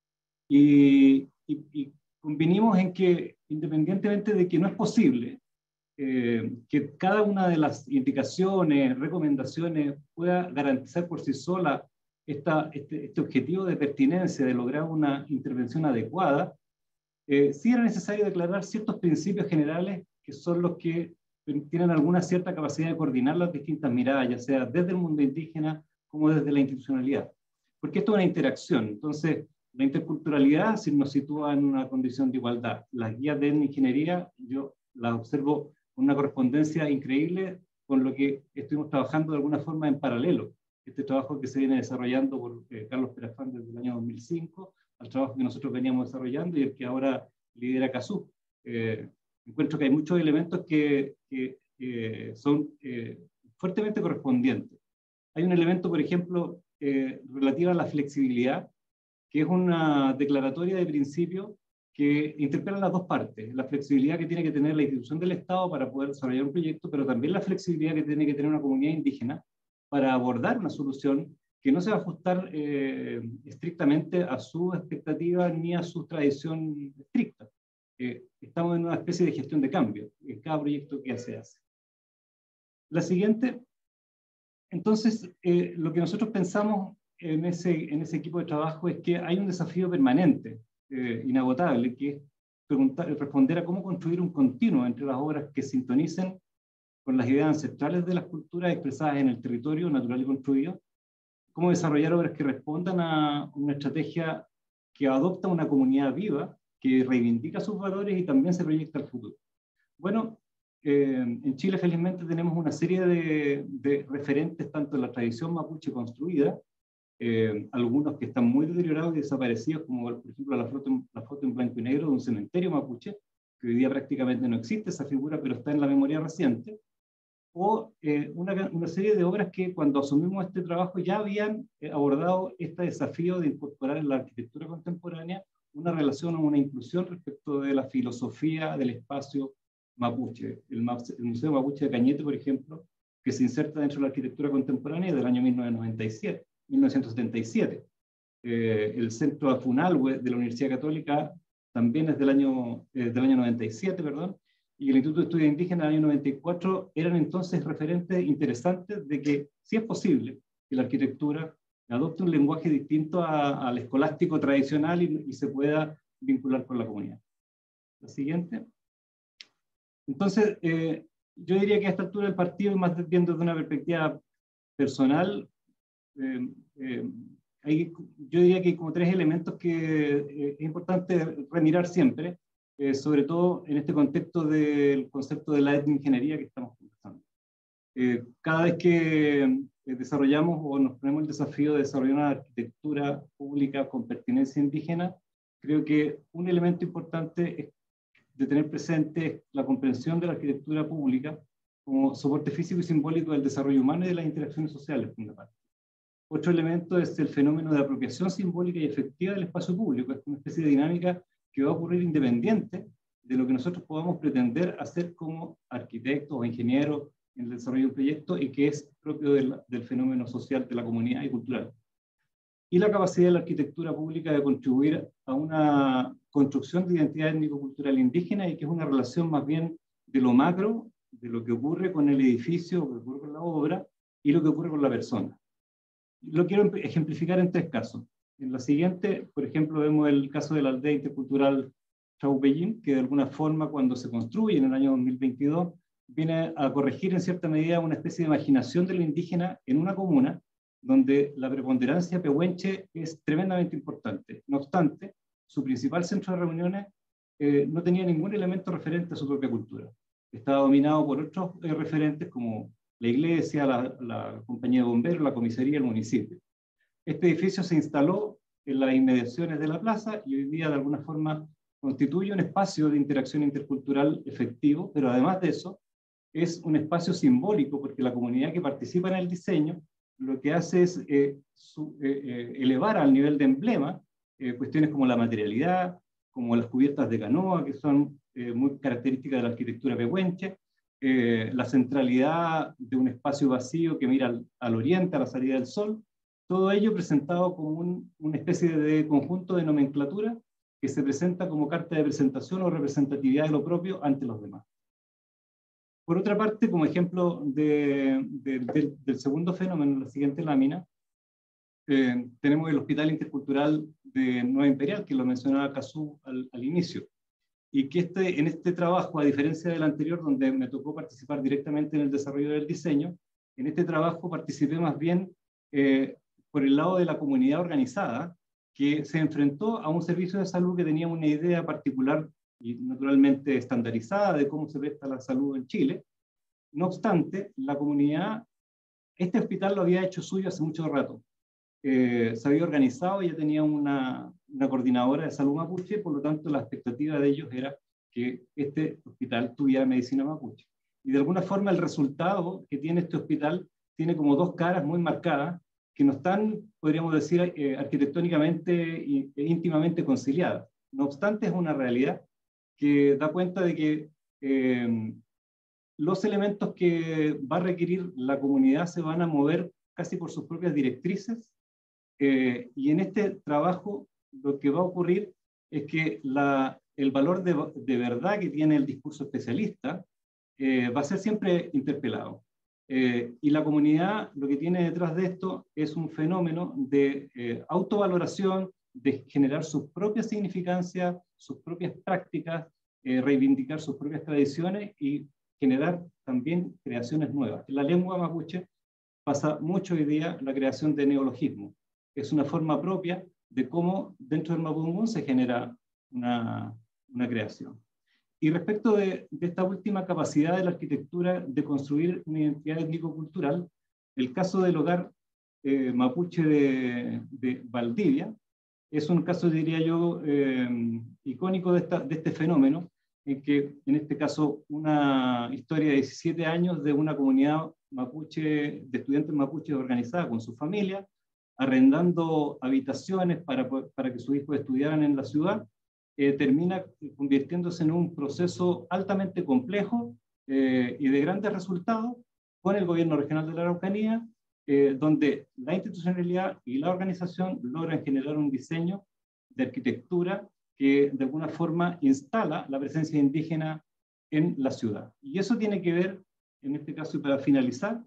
Y convinimos en que, independientemente de que no es posible que cada una de las indicaciones, recomendaciones pueda garantizar por sí sola este objetivo de pertinencia, de lograr una intervención adecuada, sí era necesario declarar ciertos principios generales que son los que tienen alguna cierta capacidad de coordinar las distintas miradas, ya sea desde el mundo indígena como desde la institucionalidad. Porque esto es una interacción. Entonces, la interculturalidad nos sitúa en una condición de igualdad. Las guías de etnoingeniería yo las observo con una correspondencia increíble con lo que estuvimos trabajando de alguna forma en paralelo. Este trabajo que se viene desarrollando por Carlos Perafán desde el año 2005, al trabajo que nosotros veníamos desarrollando y el que ahora lidera CASU. Encuentro que hay muchos elementos que son fuertemente correspondientes. Hay un elemento, por ejemplo, relativo a la flexibilidad, que es una declaratoria de principio que interpelan las dos partes, la flexibilidad que tiene que tener la institución del Estado para poder desarrollar un proyecto, pero también la flexibilidad que tiene que tener una comunidad indígena para abordar una solución que no se va a ajustar estrictamente a su expectativa ni a su tradición estricta. Estamos en una especie de gestión de cambio en cada proyecto que se hace. La siguiente, entonces, lo que nosotros pensamos en ese equipo de trabajo es que hay un desafío permanente, inagotable, que es responder a cómo construir un continuo entre las obras que sintonicen con las ideas ancestrales de las culturas expresadas en el territorio natural y construido, cómo desarrollar obras que respondan a una estrategia que adopta una comunidad viva, que reivindica sus valores y también se proyecta al futuro. Bueno, en Chile felizmente tenemos una serie de referentes tanto en la tradición mapuche construida, algunos que están muy deteriorados y desaparecidos, como por ejemplo la foto en blanco y negro de un cementerio mapuche, que hoy día prácticamente no existe esa figura, pero está en la memoria reciente, o una serie de obras que cuando asumimos este trabajo ya habían abordado este desafío de incorporar en la arquitectura contemporánea una relación o una inclusión respecto de la filosofía del espacio mapuche. El Museo Mapuche de Cañete, por ejemplo, que se inserta dentro de la arquitectura contemporánea del año 1977. El Centro Afunalhue de la Universidad Católica también es del año 97, perdón, y el Instituto de Estudios Indígenas del año 94 eran entonces referentes interesantes de que sí es posible que la arquitectura adopte un lenguaje distinto al escolástico tradicional y se pueda vincular con la comunidad. La siguiente. Entonces, yo diría que a esta altura del partido, más bien desde una perspectiva personal, yo diría que hay como tres elementos que es importante remirar siempre, sobre todo en este contexto del concepto de la etnoingeniería que estamos conversando. Cada vez que desarrollamos o nos ponemos el desafío de desarrollar una arquitectura pública con pertinencia indígena, creo que un elemento importante es de tener presente la comprensión de la arquitectura pública como soporte físico y simbólico del desarrollo humano y de las interacciones sociales, por una parte. Otro elemento es el fenómeno de apropiación simbólica y efectiva del espacio público. Es una especie de dinámica que va a ocurrir independiente de lo que nosotros podamos pretender hacer como arquitectos o ingenieros en el desarrollo de un proyecto y que es propio del fenómeno social de la comunidad y cultural. Y la capacidad de la arquitectura pública de contribuir a una construcción de identidad étnico-cultural indígena y que es una relación más bien de lo macro, de lo que ocurre con el edificio, lo que ocurre con la obra y lo que ocurre con la persona. Lo quiero ejemplificar en tres casos. En la siguiente, por ejemplo, vemos el caso de la aldea intercultural Chaupeyín, que de alguna forma cuando se construye en el año 2022 viene a corregir en cierta medida una especie de imaginación de lo indígena en una comuna donde la preponderancia pehuenche es tremendamente importante. No obstante, su principal centro de reuniones no tenía ningún elemento referente a su propia cultura. Estaba dominado por otros referentes como la iglesia, la compañía de bomberos, la comisaría y el municipio. Este edificio se instaló en las inmediaciones de la plaza y hoy día de alguna forma constituye un espacio de interacción intercultural efectivo, pero además de eso es un espacio simbólico porque la comunidad que participa en el diseño lo que hace es elevar al nivel de emblema cuestiones como la materialidad, como las cubiertas de canoa, que son muy características de la arquitectura pehuenche, la centralidad de un espacio vacío que mira al oriente, a la salida del sol, todo ello presentado como una especie de conjunto de nomenclatura que se presenta como carta de presentación o representatividad de lo propio ante los demás. Por otra parte, como ejemplo del segundo fenómeno, en la siguiente lámina, tenemos el Hospital Intercultural de Nueva Imperial, que lo mencionaba Cazú al inicio, y que en este trabajo, a diferencia del anterior, donde me tocó participar directamente en el desarrollo del diseño, en este trabajo participé más bien por el lado de la comunidad organizada, que se enfrentó a un servicio de salud que tenía una idea particular y naturalmente estandarizada de cómo se presta la salud en Chile. No obstante, la comunidad, este hospital lo había hecho suyo hace mucho rato. Se había organizado y ya tenía una coordinadora de salud mapuche, por lo tanto la expectativa de ellos era que este hospital tuviera medicina mapuche. Y de alguna forma el resultado que tiene este hospital tiene como dos caras muy marcadas, que no están, podríamos decir, arquitectónicamente e íntimamente conciliadas. No obstante, es una realidad que da cuenta de que los elementos que va a requerir la comunidad se van a mover casi por sus propias directrices, y en este trabajo lo que va a ocurrir es que el valor de verdad que tiene el discurso especialista va a ser siempre interpelado. Y la comunidad lo que tiene detrás de esto es un fenómeno de autovaloración, de generar su propia significancia, sus propias prácticas, reivindicar sus propias tradiciones y generar también creaciones nuevas. En la lengua mapuche pasa mucho hoy día la creación de neologismos. Es una forma propia de cómo dentro del mapudungún se genera una creación. Y respecto de esta última capacidad de la arquitectura de construir una identidad étnico-cultural, el caso del hogar mapuche de Valdivia es un caso, diría yo, icónico de este fenómeno, en que en este caso una historia de 17 años de una comunidad mapuche, de estudiantes mapuches organizada con su familia, arrendando habitaciones para que sus hijos estudiaran en la ciudad, termina convirtiéndose en un proceso altamente complejo y de grandes resultados con el gobierno regional de la Araucanía, donde la institucionalidad y la organización logran generar un diseño de arquitectura que de alguna forma instala la presencia indígena en la ciudad. Y eso tiene que ver, en este caso, y para finalizar,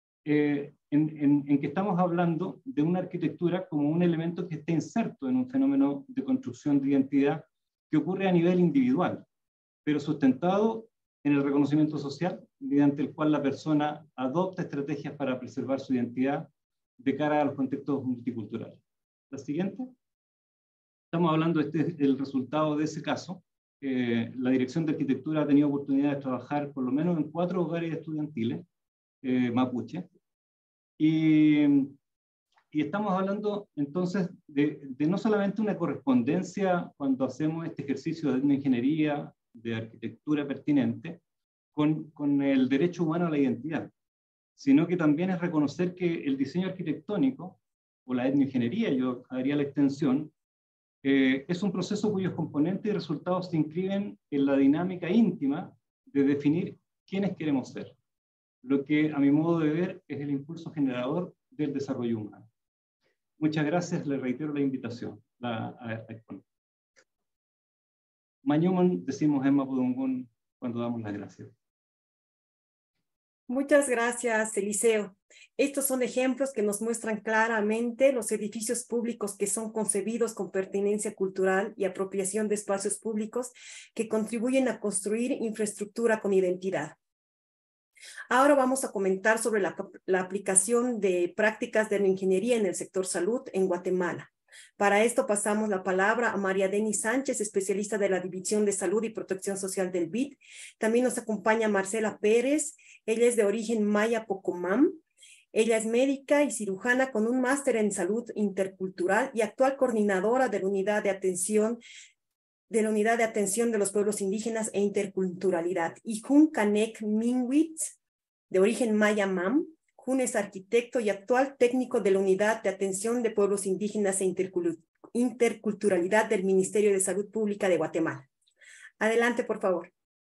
en que estamos hablando de una arquitectura como un elemento que está inserto en un fenómeno de construcción de identidad que ocurre a nivel individual, pero sustentado en el reconocimiento social, mediante el cual la persona adopta estrategias para preservar su identidad de cara a los contextos multiculturales. La siguiente. Estamos hablando del resultado de ese caso. La Dirección de Arquitectura ha tenido oportunidad de trabajar por lo menos en 4 hogares estudiantiles mapuche. Y estamos hablando entonces de no solamente una correspondencia cuando hacemos este ejercicio de etnoingeniería, de arquitectura pertinente, con el derecho humano a la identidad, sino que también es reconocer que el diseño arquitectónico, o la etnoingeniería, yo haría la extensión, es un proceso cuyos componentes y resultados se inscriben en la dinámica íntima de definir quiénes queremos ser, lo que a mi modo de ver es el impulso generador del desarrollo humano. Muchas gracias, les reitero la invitación a exponer. Mañumon decimos en mapudungún cuando damos las gracias. Muchas gracias, Eliseo. Estos son ejemplos que nos muestran claramente los edificios públicos que son concebidos con pertinencia cultural y apropiación de espacios públicos que contribuyen a construir infraestructura con identidad. Ahora vamos a comentar sobre la aplicación de prácticas de la ingeniería en el sector salud en Guatemala. Para esto pasamos la palabra a María Denis Sánchez, especialista de la División de Salud y Protección Social del BID. También nos acompaña Marcela Pérez, ella es de origen maya Pocomam. Ella es médica y cirujana con un máster en salud intercultural y actual coordinadora de la unidad de atención de los pueblos indígenas e interculturalidad. Y Jun Canek Minwitz, de origen maya Mam. Jun es arquitecto y actual técnico de la Unidad de Atención de Pueblos Indígenas e Interculturalidad del Ministerio de Salud Pública de Guatemala. Adelante, por favor.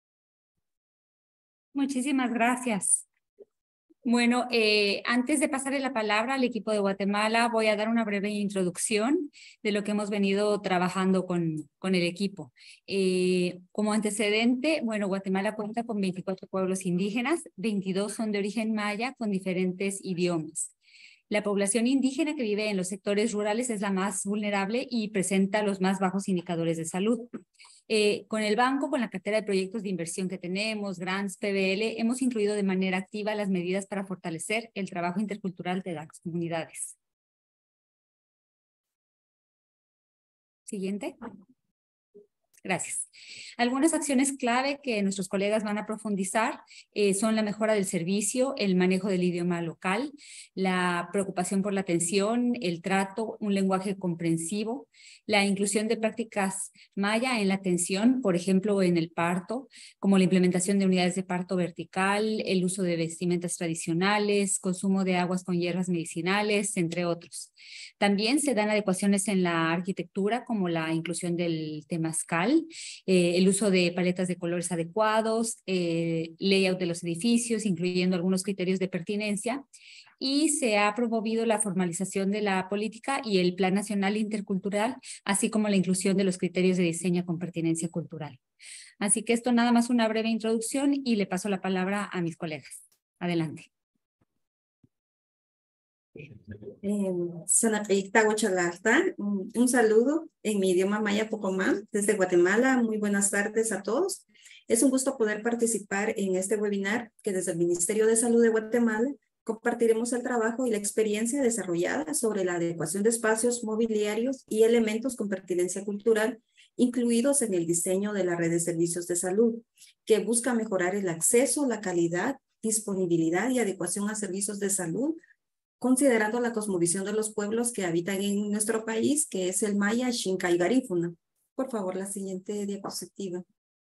Muchísimas gracias. Bueno, antes de pasarle la palabra al equipo de Guatemala, voy a dar una breve introducción de lo que hemos venido trabajando con el equipo. Como antecedente, bueno, Guatemala cuenta con 24 pueblos indígenas, 22 son de origen maya con diferentes idiomas. La población indígena que vive en los sectores rurales es la más vulnerable y presenta los más bajos indicadores de salud. Con el banco, con la cartera de proyectos de inversión que tenemos, grants, PBL, hemos incluido de manera activa las medidas para fortalecer el trabajo intercultural de las comunidades. Siguiente. Gracias. Algunas acciones clave que nuestros colegas van a profundizar son la mejora del servicio, el manejo del idioma local, la preocupación por la atención, el trato, un lenguaje comprensivo, la inclusión de prácticas maya en la atención, por ejemplo, en el parto, como la implementación de unidades de parto vertical, el uso de vestimentas tradicionales, consumo de aguas con hierbas medicinales, entre otros. También se dan adecuaciones en la arquitectura, como la inclusión del temazcal, el uso de paletas de colores adecuados, layout de los edificios, incluyendo algunos criterios de pertinencia, y se ha promovido la formalización de la política y el Plan Nacional Intercultural, así como la inclusión de los criterios de diseño con pertinencia cultural. Así que esto nada más una breve introducción y le paso la palabra a mis colegas. Adelante. Un saludo en mi idioma maya Pocomán desde Guatemala. Muy buenas tardes a todos. Es un gusto poder participar en este webinar que desde el Ministerio de Salud de Guatemala compartiremos el trabajo y la experiencia desarrollada sobre la adecuación de espacios mobiliarios y elementos con pertinencia cultural incluidos en el diseño de la red de servicios de salud, que busca mejorar el acceso, la calidad, disponibilidad y adecuación a servicios de salud, considerando la cosmovisión de los pueblos que habitan en nuestro país, que es el maya, Xinca y Garífuna. Por favor, la siguiente diapositiva.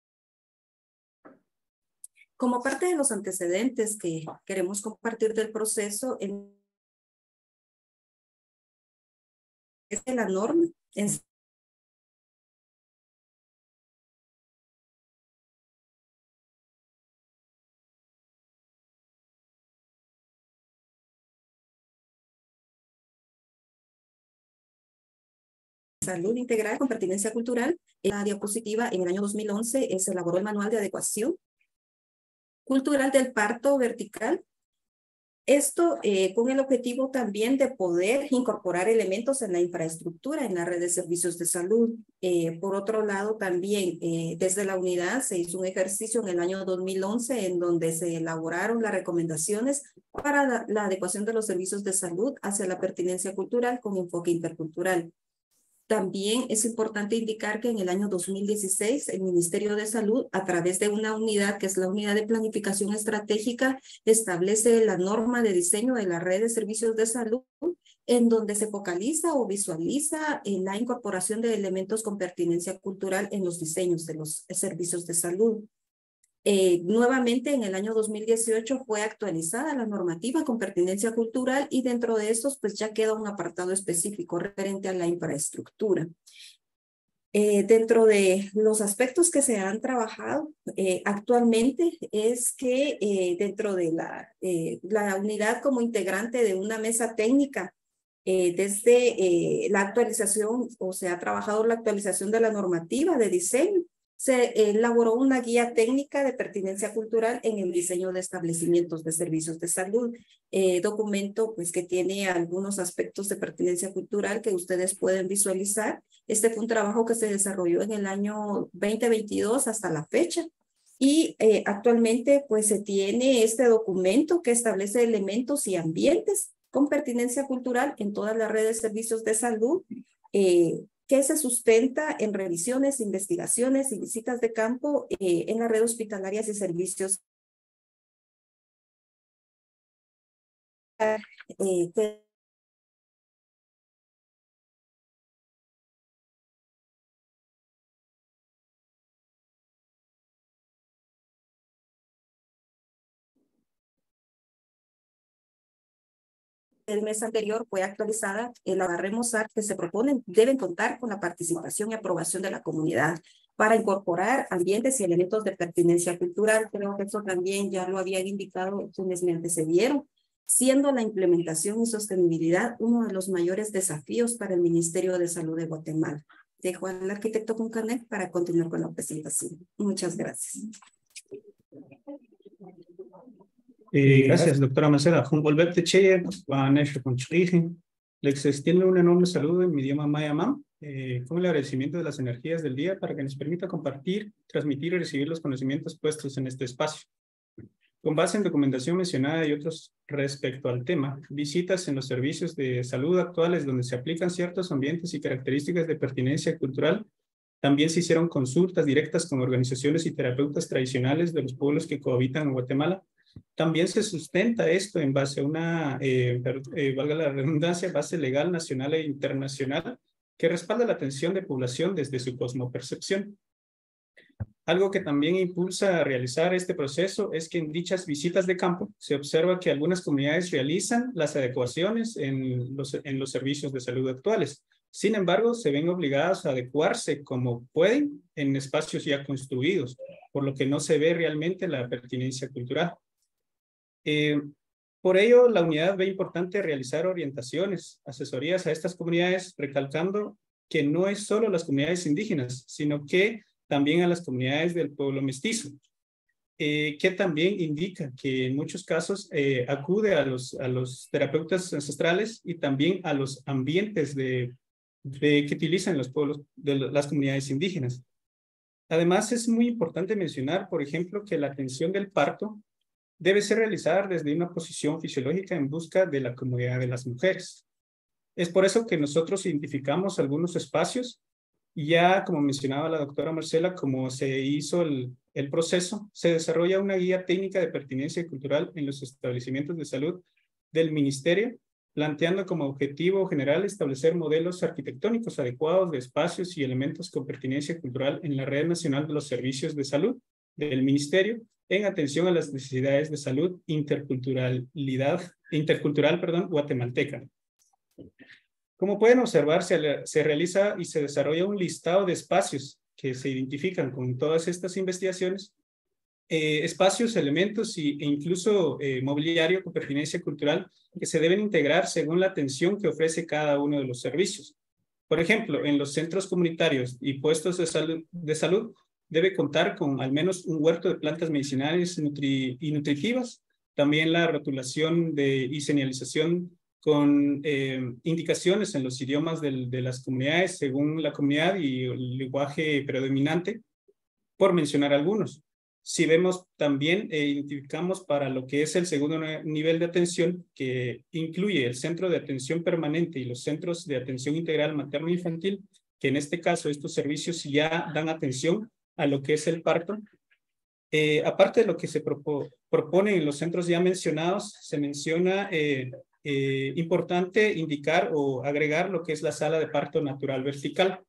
Como parte de los antecedentes que queremos compartir del proceso, es que la norma en salud integral con pertinencia cultural. En la diapositiva, en el año 2011 se elaboró el manual de adecuación cultural del parto vertical. Esto con el objetivo también de poder incorporar elementos en la infraestructura, en la red de servicios de salud. Por otro lado, también desde la unidad se hizo un ejercicio en el año 2011 en donde se elaboraron las recomendaciones para la adecuación de los servicios de salud hacia la pertinencia cultural con enfoque intercultural. También es importante indicar que en el año 2016 el Ministerio de Salud, a través de una unidad que es la Unidad de Planificación Estratégica, establece la norma de diseño de la red de servicios de salud, en donde se focaliza o visualiza en la incorporación de elementos con pertinencia cultural en los diseños de los servicios de salud. Nuevamente en el año 2018 fue actualizada la normativa con pertinencia cultural y dentro de estos pues ya queda un apartado específico referente a la infraestructura. Dentro de los aspectos que se han trabajado actualmente es que dentro de la unidad como integrante de una mesa técnica desde la actualización o se ha trabajado la actualización de la normativa de diseño. Se elaboró una guía técnica de pertinencia cultural en el diseño de establecimientos de servicios de salud, documento pues que tiene algunos aspectos de pertinencia cultural que ustedes pueden visualizar. Este fue un trabajo que se desarrolló en el año 2022 hasta la fecha y actualmente pues se tiene este documento que establece elementos y ambientes con pertinencia cultural en todas las redes de servicios de salud, que se sustenta en revisiones, investigaciones y visitas de campo en la red hospitalaria y servicios el mes anterior fue actualizada, la REMOSAR que se proponen deben contar con la participación y aprobación de la comunidad para incorporar ambientes y elementos de pertinencia cultural. Creo que eso también ya lo habían indicado quienes me antecedieron, siendo la implementación y sostenibilidad uno de los mayores desafíos para el Ministerio de Salud de Guatemala. Dejo al arquitecto Concanet para continuar con la presentación. Muchas gracias. Gracias, doctora Maceda. Volver Teche, les extiendo un enorme saludo en mi idioma mayamán, con el agradecimiento de las energías del día para que nos permita compartir, transmitir y recibir los conocimientos puestos en este espacio. Con base en documentación mencionada y otros respecto al tema, visitas en los servicios de salud actuales donde se aplican ciertos ambientes y características de pertinencia cultural También se hicieron consultas directas con organizaciones y terapeutas tradicionales de los pueblos que cohabitan en Guatemala. También se sustenta esto en base a una, valga la redundancia, base legal nacional e internacional que respalda la atención de población desde su cosmopercepción. Algo que también impulsa a realizar este proceso es que en dichas visitas de campo se observa que algunas comunidades realizan las adecuaciones en los servicios de salud actuales. Sin embargo, se ven obligadas a adecuarse como pueden en espacios ya construidos, por lo que no se ve realmente la pertinencia cultural. Por ello, la unidad ve importante realizar orientaciones, asesorías a estas comunidades, recalcando que no es solo las comunidades indígenas, sino que también a las comunidades del pueblo mestizo, que también indica que en muchos casos acude a los terapeutas ancestrales y también a los ambientes que utilizan los pueblos de las comunidades indígenas. Además, es muy importante mencionar, por ejemplo, que la atención del parto debe ser realizada desde una posición fisiológica en busca de la comodidad de las mujeres. Es por eso que nosotros identificamos algunos espacios y ya, como mencionaba la doctora Marcela, como se hizo el proceso, se desarrolla una guía técnica de pertinencia cultural en los establecimientos de salud del Ministerio, planteando como objetivo general establecer modelos arquitectónicos adecuados de espacios y elementos con pertinencia cultural en la Red Nacional de los Servicios de Salud del Ministerio, en atención a las necesidades de salud intercultural guatemalteca. Como pueden observar, se realiza y se desarrolla un listado de espacios que se identifican con todas estas investigaciones, espacios, elementos e incluso mobiliario con pertinencia cultural que se deben integrar según la atención que ofrece cada uno de los servicios. Por ejemplo, en los centros comunitarios y puestos de salud debe contar con al menos un huerto de plantas medicinales y nutritivas, también la rotulación y señalización con indicaciones en los idiomas de las comunidades según la comunidad y el lenguaje predominante, por mencionar algunos. Si vemos también, identificamos para lo que es el segundo nivel de atención, que incluye el centro de atención permanente y los centros de atención integral materno-infantil, que en este caso estos servicios ya dan atención a lo que es el parto. Aparte de lo que se propone en los centros ya mencionados, se menciona importante indicar o agregar lo que es la sala de parto natural vertical.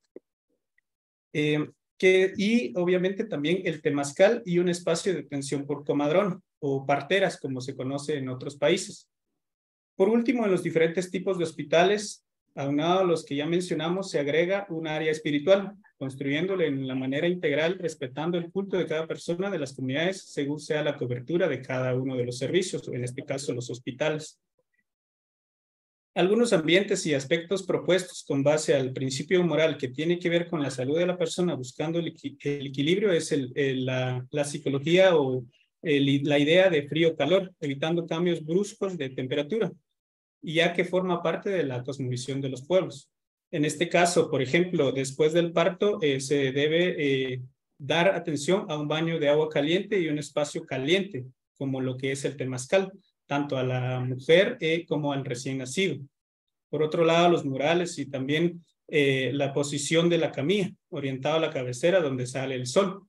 Y obviamente también el temazcal y un espacio de atención por comadrón o parteras, como se conoce en otros países. Por último, en los diferentes tipos de hospitales, aunado a los que ya mencionamos, se agrega un área espiritual, construyéndole en la manera integral, respetando el culto de cada persona de las comunidades, según sea la cobertura de cada uno de los servicios, o en este caso los hospitales. Algunos ambientes y aspectos propuestos con base al principio moral que tiene que ver con la salud de la persona, buscando el equilibrio, es la psicología o la idea de frío-calor, evitando cambios bruscos de temperatura, ya que forma parte de la cosmovisión de los pueblos. En este caso, por ejemplo, después del parto, se debe dar atención a un baño de agua caliente y un espacio caliente, como lo que es el temazcal, tanto a la mujer como al recién nacido. Por otro lado, los murales y también la posición de la camilla, orientada a la cabecera donde sale el sol.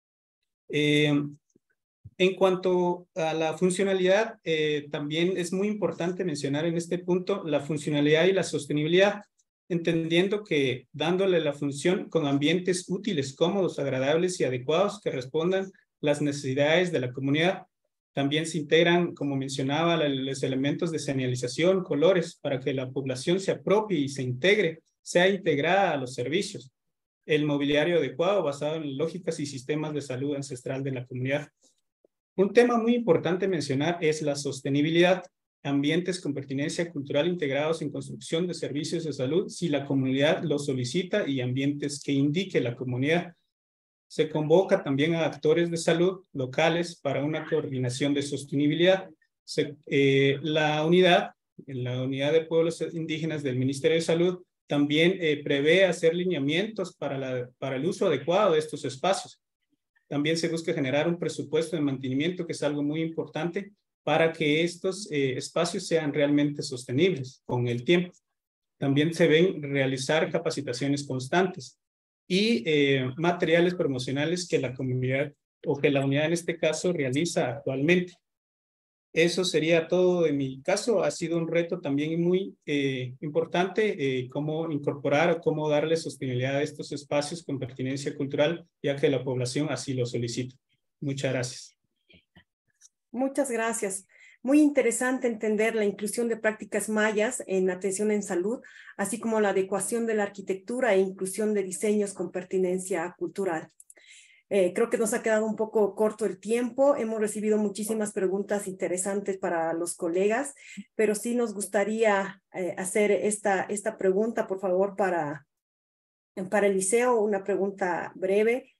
En cuanto a la funcionalidad, también es muy importante mencionar en este punto la funcionalidad y la sostenibilidad, entendiendo que dándole la función con ambientes útiles, cómodos, agradables y adecuados que respondan las necesidades de la comunidad. También se integran, como mencionaba, los elementos de señalización, colores, para que la población se apropie y se integre, sea integrada a los servicios. El mobiliario adecuado basado en lógicas y sistemas de salud ancestral de la comunidad. Un tema muy importante mencionar es la sostenibilidad. Ambientes con pertinencia cultural integrados en construcción de servicios de salud si la comunidad lo solicita y ambientes que indique la comunidad. Se convoca también a actores de salud locales para una coordinación de sostenibilidad. La unidad de pueblos indígenas del Ministerio de Salud también prevé hacer lineamientos para el uso adecuado de estos espacios. También se busca generar un presupuesto de mantenimiento, que es algo muy importante para que estos espacios sean realmente sostenibles con el tiempo. También se ven realizar capacitaciones constantes. y materiales promocionales que la comunidad o que la unidad en este caso realiza actualmente. Eso sería todo en mi caso. Ha sido un reto también muy importante cómo incorporar o cómo darle sostenibilidad a estos espacios con pertinencia cultural, ya que la población así lo solicita. Muchas gracias. Muchas gracias. Muy interesante entender la inclusión de prácticas mayas en atención en salud, así como la adecuación de la arquitectura e inclusión de diseños con pertinencia cultural. Creo que nos ha quedado un poco corto el tiempo. Hemos recibido muchísimas preguntas interesantes para los colegas, pero sí nos gustaría hacer esta pregunta, por favor, para Eliseo, una pregunta breve.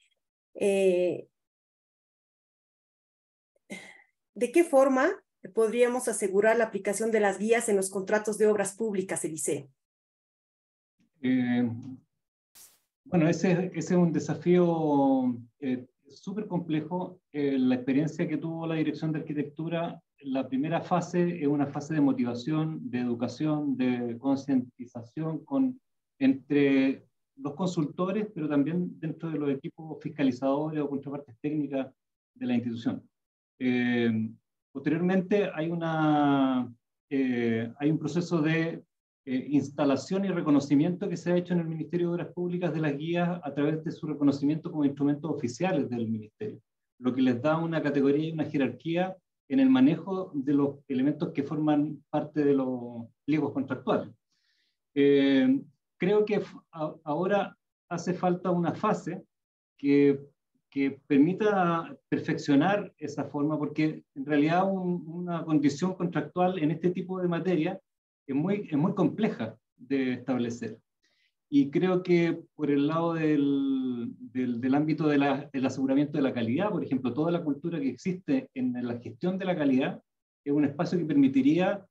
¿De qué forma podríamos asegurar la aplicación de las guías en los contratos de obras públicas, Eliseo? Bueno, ese es un desafío súper complejo. La experiencia que tuvo la Dirección de Arquitectura, la primera fase es una fase de motivación, de educación, de concientización entre los consultores, pero también dentro de los equipos fiscalizadores o contrapartes técnicas de la institución. Posteriormente hay un proceso de instalación y reconocimiento que se ha hecho en el Ministerio de Obras Públicas de las guías a través de su reconocimiento como instrumentos oficiales del Ministerio, lo que les da una categoría y una jerarquía en el manejo de los elementos que forman parte de los pliegos contractuales. Creo que ahora hace falta una fase que permita perfeccionar esa forma, porque en realidad una condición contractual en este tipo de materia es muy compleja de establecer. Y creo que por el lado del ámbito del aseguramiento de la calidad, por ejemplo, toda la cultura que existe en la gestión de la calidad es un espacio que permitiría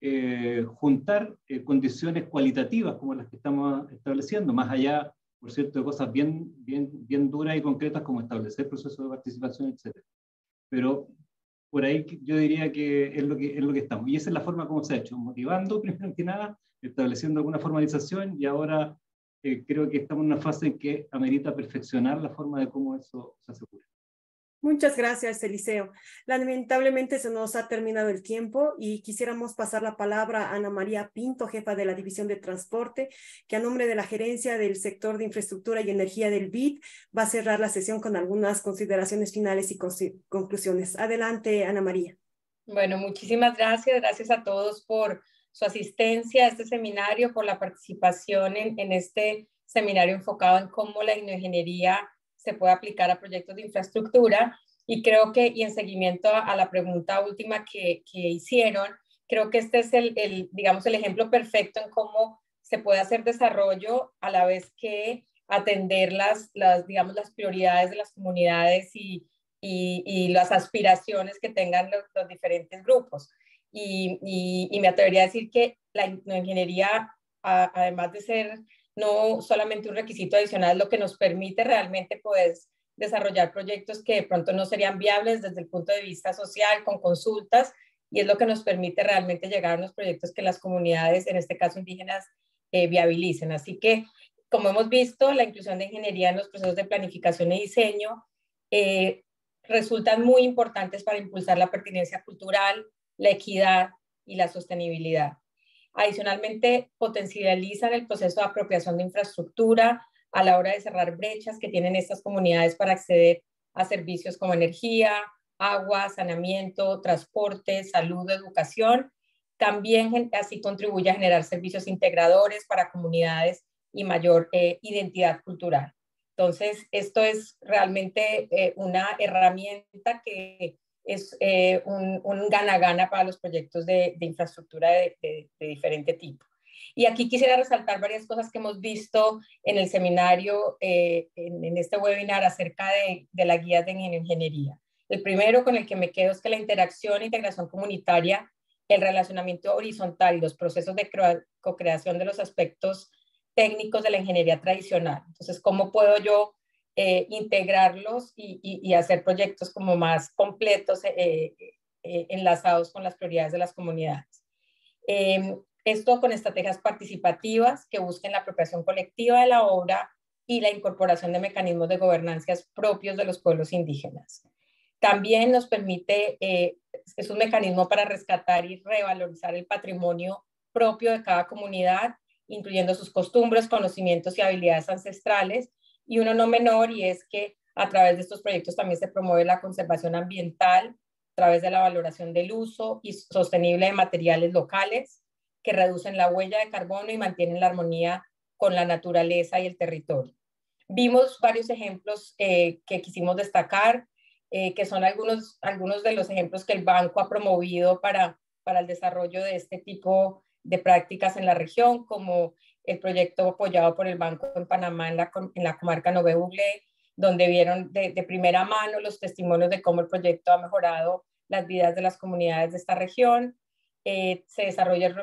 juntar condiciones cualitativas como las que estamos estableciendo, más allá, por cierto, de cosas bien duras y concretas como establecer procesos de participación, etc. Pero por ahí yo diría que es lo que estamos. Y esa es la forma como se ha hecho, motivando primero que nada, estableciendo alguna formalización, y ahora creo que estamos en una fase en que amerita perfeccionar la forma de cómo eso se asegura. Muchas gracias, Eliseo. Lamentablemente se nos ha terminado el tiempo y quisiéramos pasar la palabra a Ana María Pinto, jefa de la División de Transporte, que a nombre de la Gerencia del Sector de Infraestructura y Energía del BID va a cerrar la sesión con algunas consideraciones finales y conclusiones. Adelante, Ana María. Bueno, muchísimas gracias. Gracias a todos por su asistencia a este seminario, por la participación en este seminario enfocado en cómo la ingeniería se puede aplicar a proyectos de infraestructura. Y creo que, y en seguimiento a la pregunta última que hicieron, creo que este es digamos, el ejemplo perfecto en cómo se puede hacer desarrollo a la vez que atender digamos, las prioridades de las comunidades y las aspiraciones que tengan los diferentes grupos. Y me atrevería a decir que la ingeniería, además de ser no solamente un requisito adicional, lo que nos permite realmente poder desarrollar proyectos que de pronto no serían viables desde el punto de vista social, con consultas, y es lo que nos permite realmente llegar a unos proyectos que las comunidades, en este caso indígenas, viabilicen. Así que, como hemos visto, la inclusión de ingeniería en los procesos de planificación y diseño resultan muy importantes para impulsar la pertinencia cultural, la equidad y la sostenibilidad. Adicionalmente, potencializan el proceso de apropiación de infraestructura a la hora de cerrar brechas que tienen estas comunidades para acceder a servicios como energía, agua, saneamiento, transporte, salud, educación. También así contribuye a generar servicios integradores para comunidades y mayor identidad cultural. Entonces, esto es realmente una herramienta que es un gana-gana para los proyectos de infraestructura de diferente tipo. Y aquí quisiera resaltar varias cosas que hemos visto en el seminario, en este webinar acerca de las guías de ingeniería. El primero con el que me quedo es que la interacción e integración comunitaria, el relacionamiento horizontal y los procesos de co-creación de los aspectos técnicos de la ingeniería tradicional. Entonces, ¿cómo puedo yo integrarlos y hacer proyectos como más completos, enlazados con las prioridades de las comunidades? Esto con estrategias participativas que busquen la apropiación colectiva de la obra y la incorporación de mecanismos de gobernanza propios de los pueblos indígenas. También nos permite, es un mecanismo para rescatar y revalorizar el patrimonio propio de cada comunidad, incluyendo sus costumbres, conocimientos y habilidades ancestrales, y uno no menor, y es que a través de estos proyectos también se promueve la conservación ambiental a través de la valoración del uso y sostenible de materiales locales que reducen la huella de carbono y mantienen la armonía con la naturaleza y el territorio. Vimos varios ejemplos que quisimos destacar, que son algunos de los ejemplos que el banco ha promovido para el desarrollo de este tipo de prácticas en la región, como el proyecto apoyado por el Banco en Panamá en la comarca Nové Uglé, donde vieron de primera mano los testimonios de cómo el proyecto ha mejorado las vidas de las comunidades de esta región. Se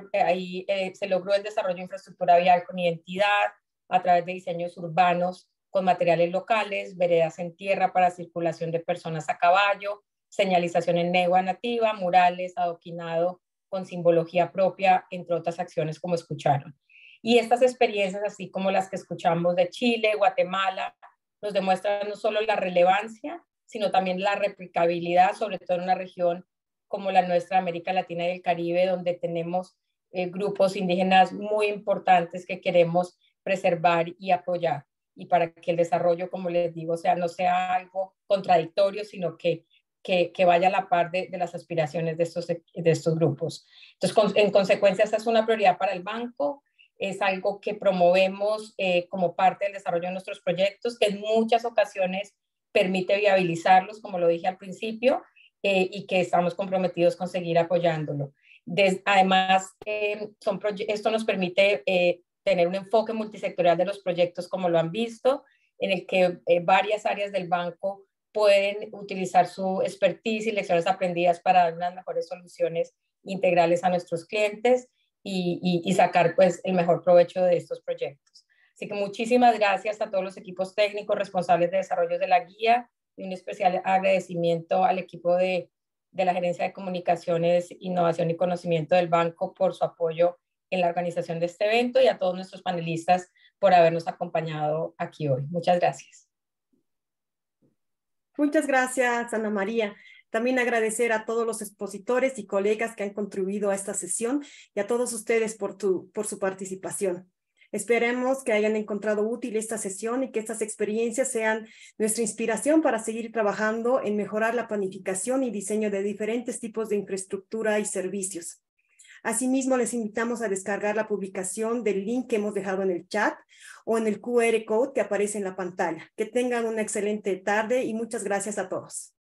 logró el desarrollo de infraestructura vial con identidad a través de diseños urbanos con materiales locales, veredas en tierra para circulación de personas a caballo, señalización en lengua nativa, murales, adoquinado con simbología propia, entre otras acciones como escucharon. Y estas experiencias, así como las que escuchamos de Chile, Guatemala, nos demuestran no solo la relevancia, sino también la replicabilidad, sobre todo en una región como la nuestra, América Latina y el Caribe, donde tenemos grupos indígenas muy importantes que queremos preservar y apoyar. Y para que el desarrollo, como les digo, no sea algo contradictorio, sino que vaya a la par de las aspiraciones de estos grupos. Entonces, en consecuencia, esta es una prioridad para el banco, es algo que promovemos como parte del desarrollo de nuestros proyectos, que en muchas ocasiones permite viabilizarlos, como lo dije al principio, y que estamos comprometidos con seguir apoyándolo. Además, esto nos permite tener un enfoque multisectorial de los proyectos, como lo han visto, en el que varias áreas del banco pueden utilizar su expertise y lecciones aprendidas para dar unas mejores soluciones integrales a nuestros clientes y sacar pues el mejor provecho de estos proyectos. Así que muchísimas gracias a todos los equipos técnicos responsables de desarrollo de la guía y un especial agradecimiento al equipo de la Gerencia de Comunicaciones, Innovación y Conocimiento del banco por su apoyo en la organización de este evento y a todos nuestros panelistas por habernos acompañado aquí hoy. Muchas gracias. Muchas gracias, Ana María. También agradecer a todos los expositores y colegas que han contribuido a esta sesión y a todos ustedes por su participación. Esperemos que hayan encontrado útil esta sesión y que estas experiencias sean nuestra inspiración para seguir trabajando en mejorar la planificación y diseño de diferentes tipos de infraestructura y servicios. Asimismo, les invitamos a descargar la publicación del link que hemos dejado en el chat o en el QR code que aparece en la pantalla. Que tengan una excelente tarde y muchas gracias a todos.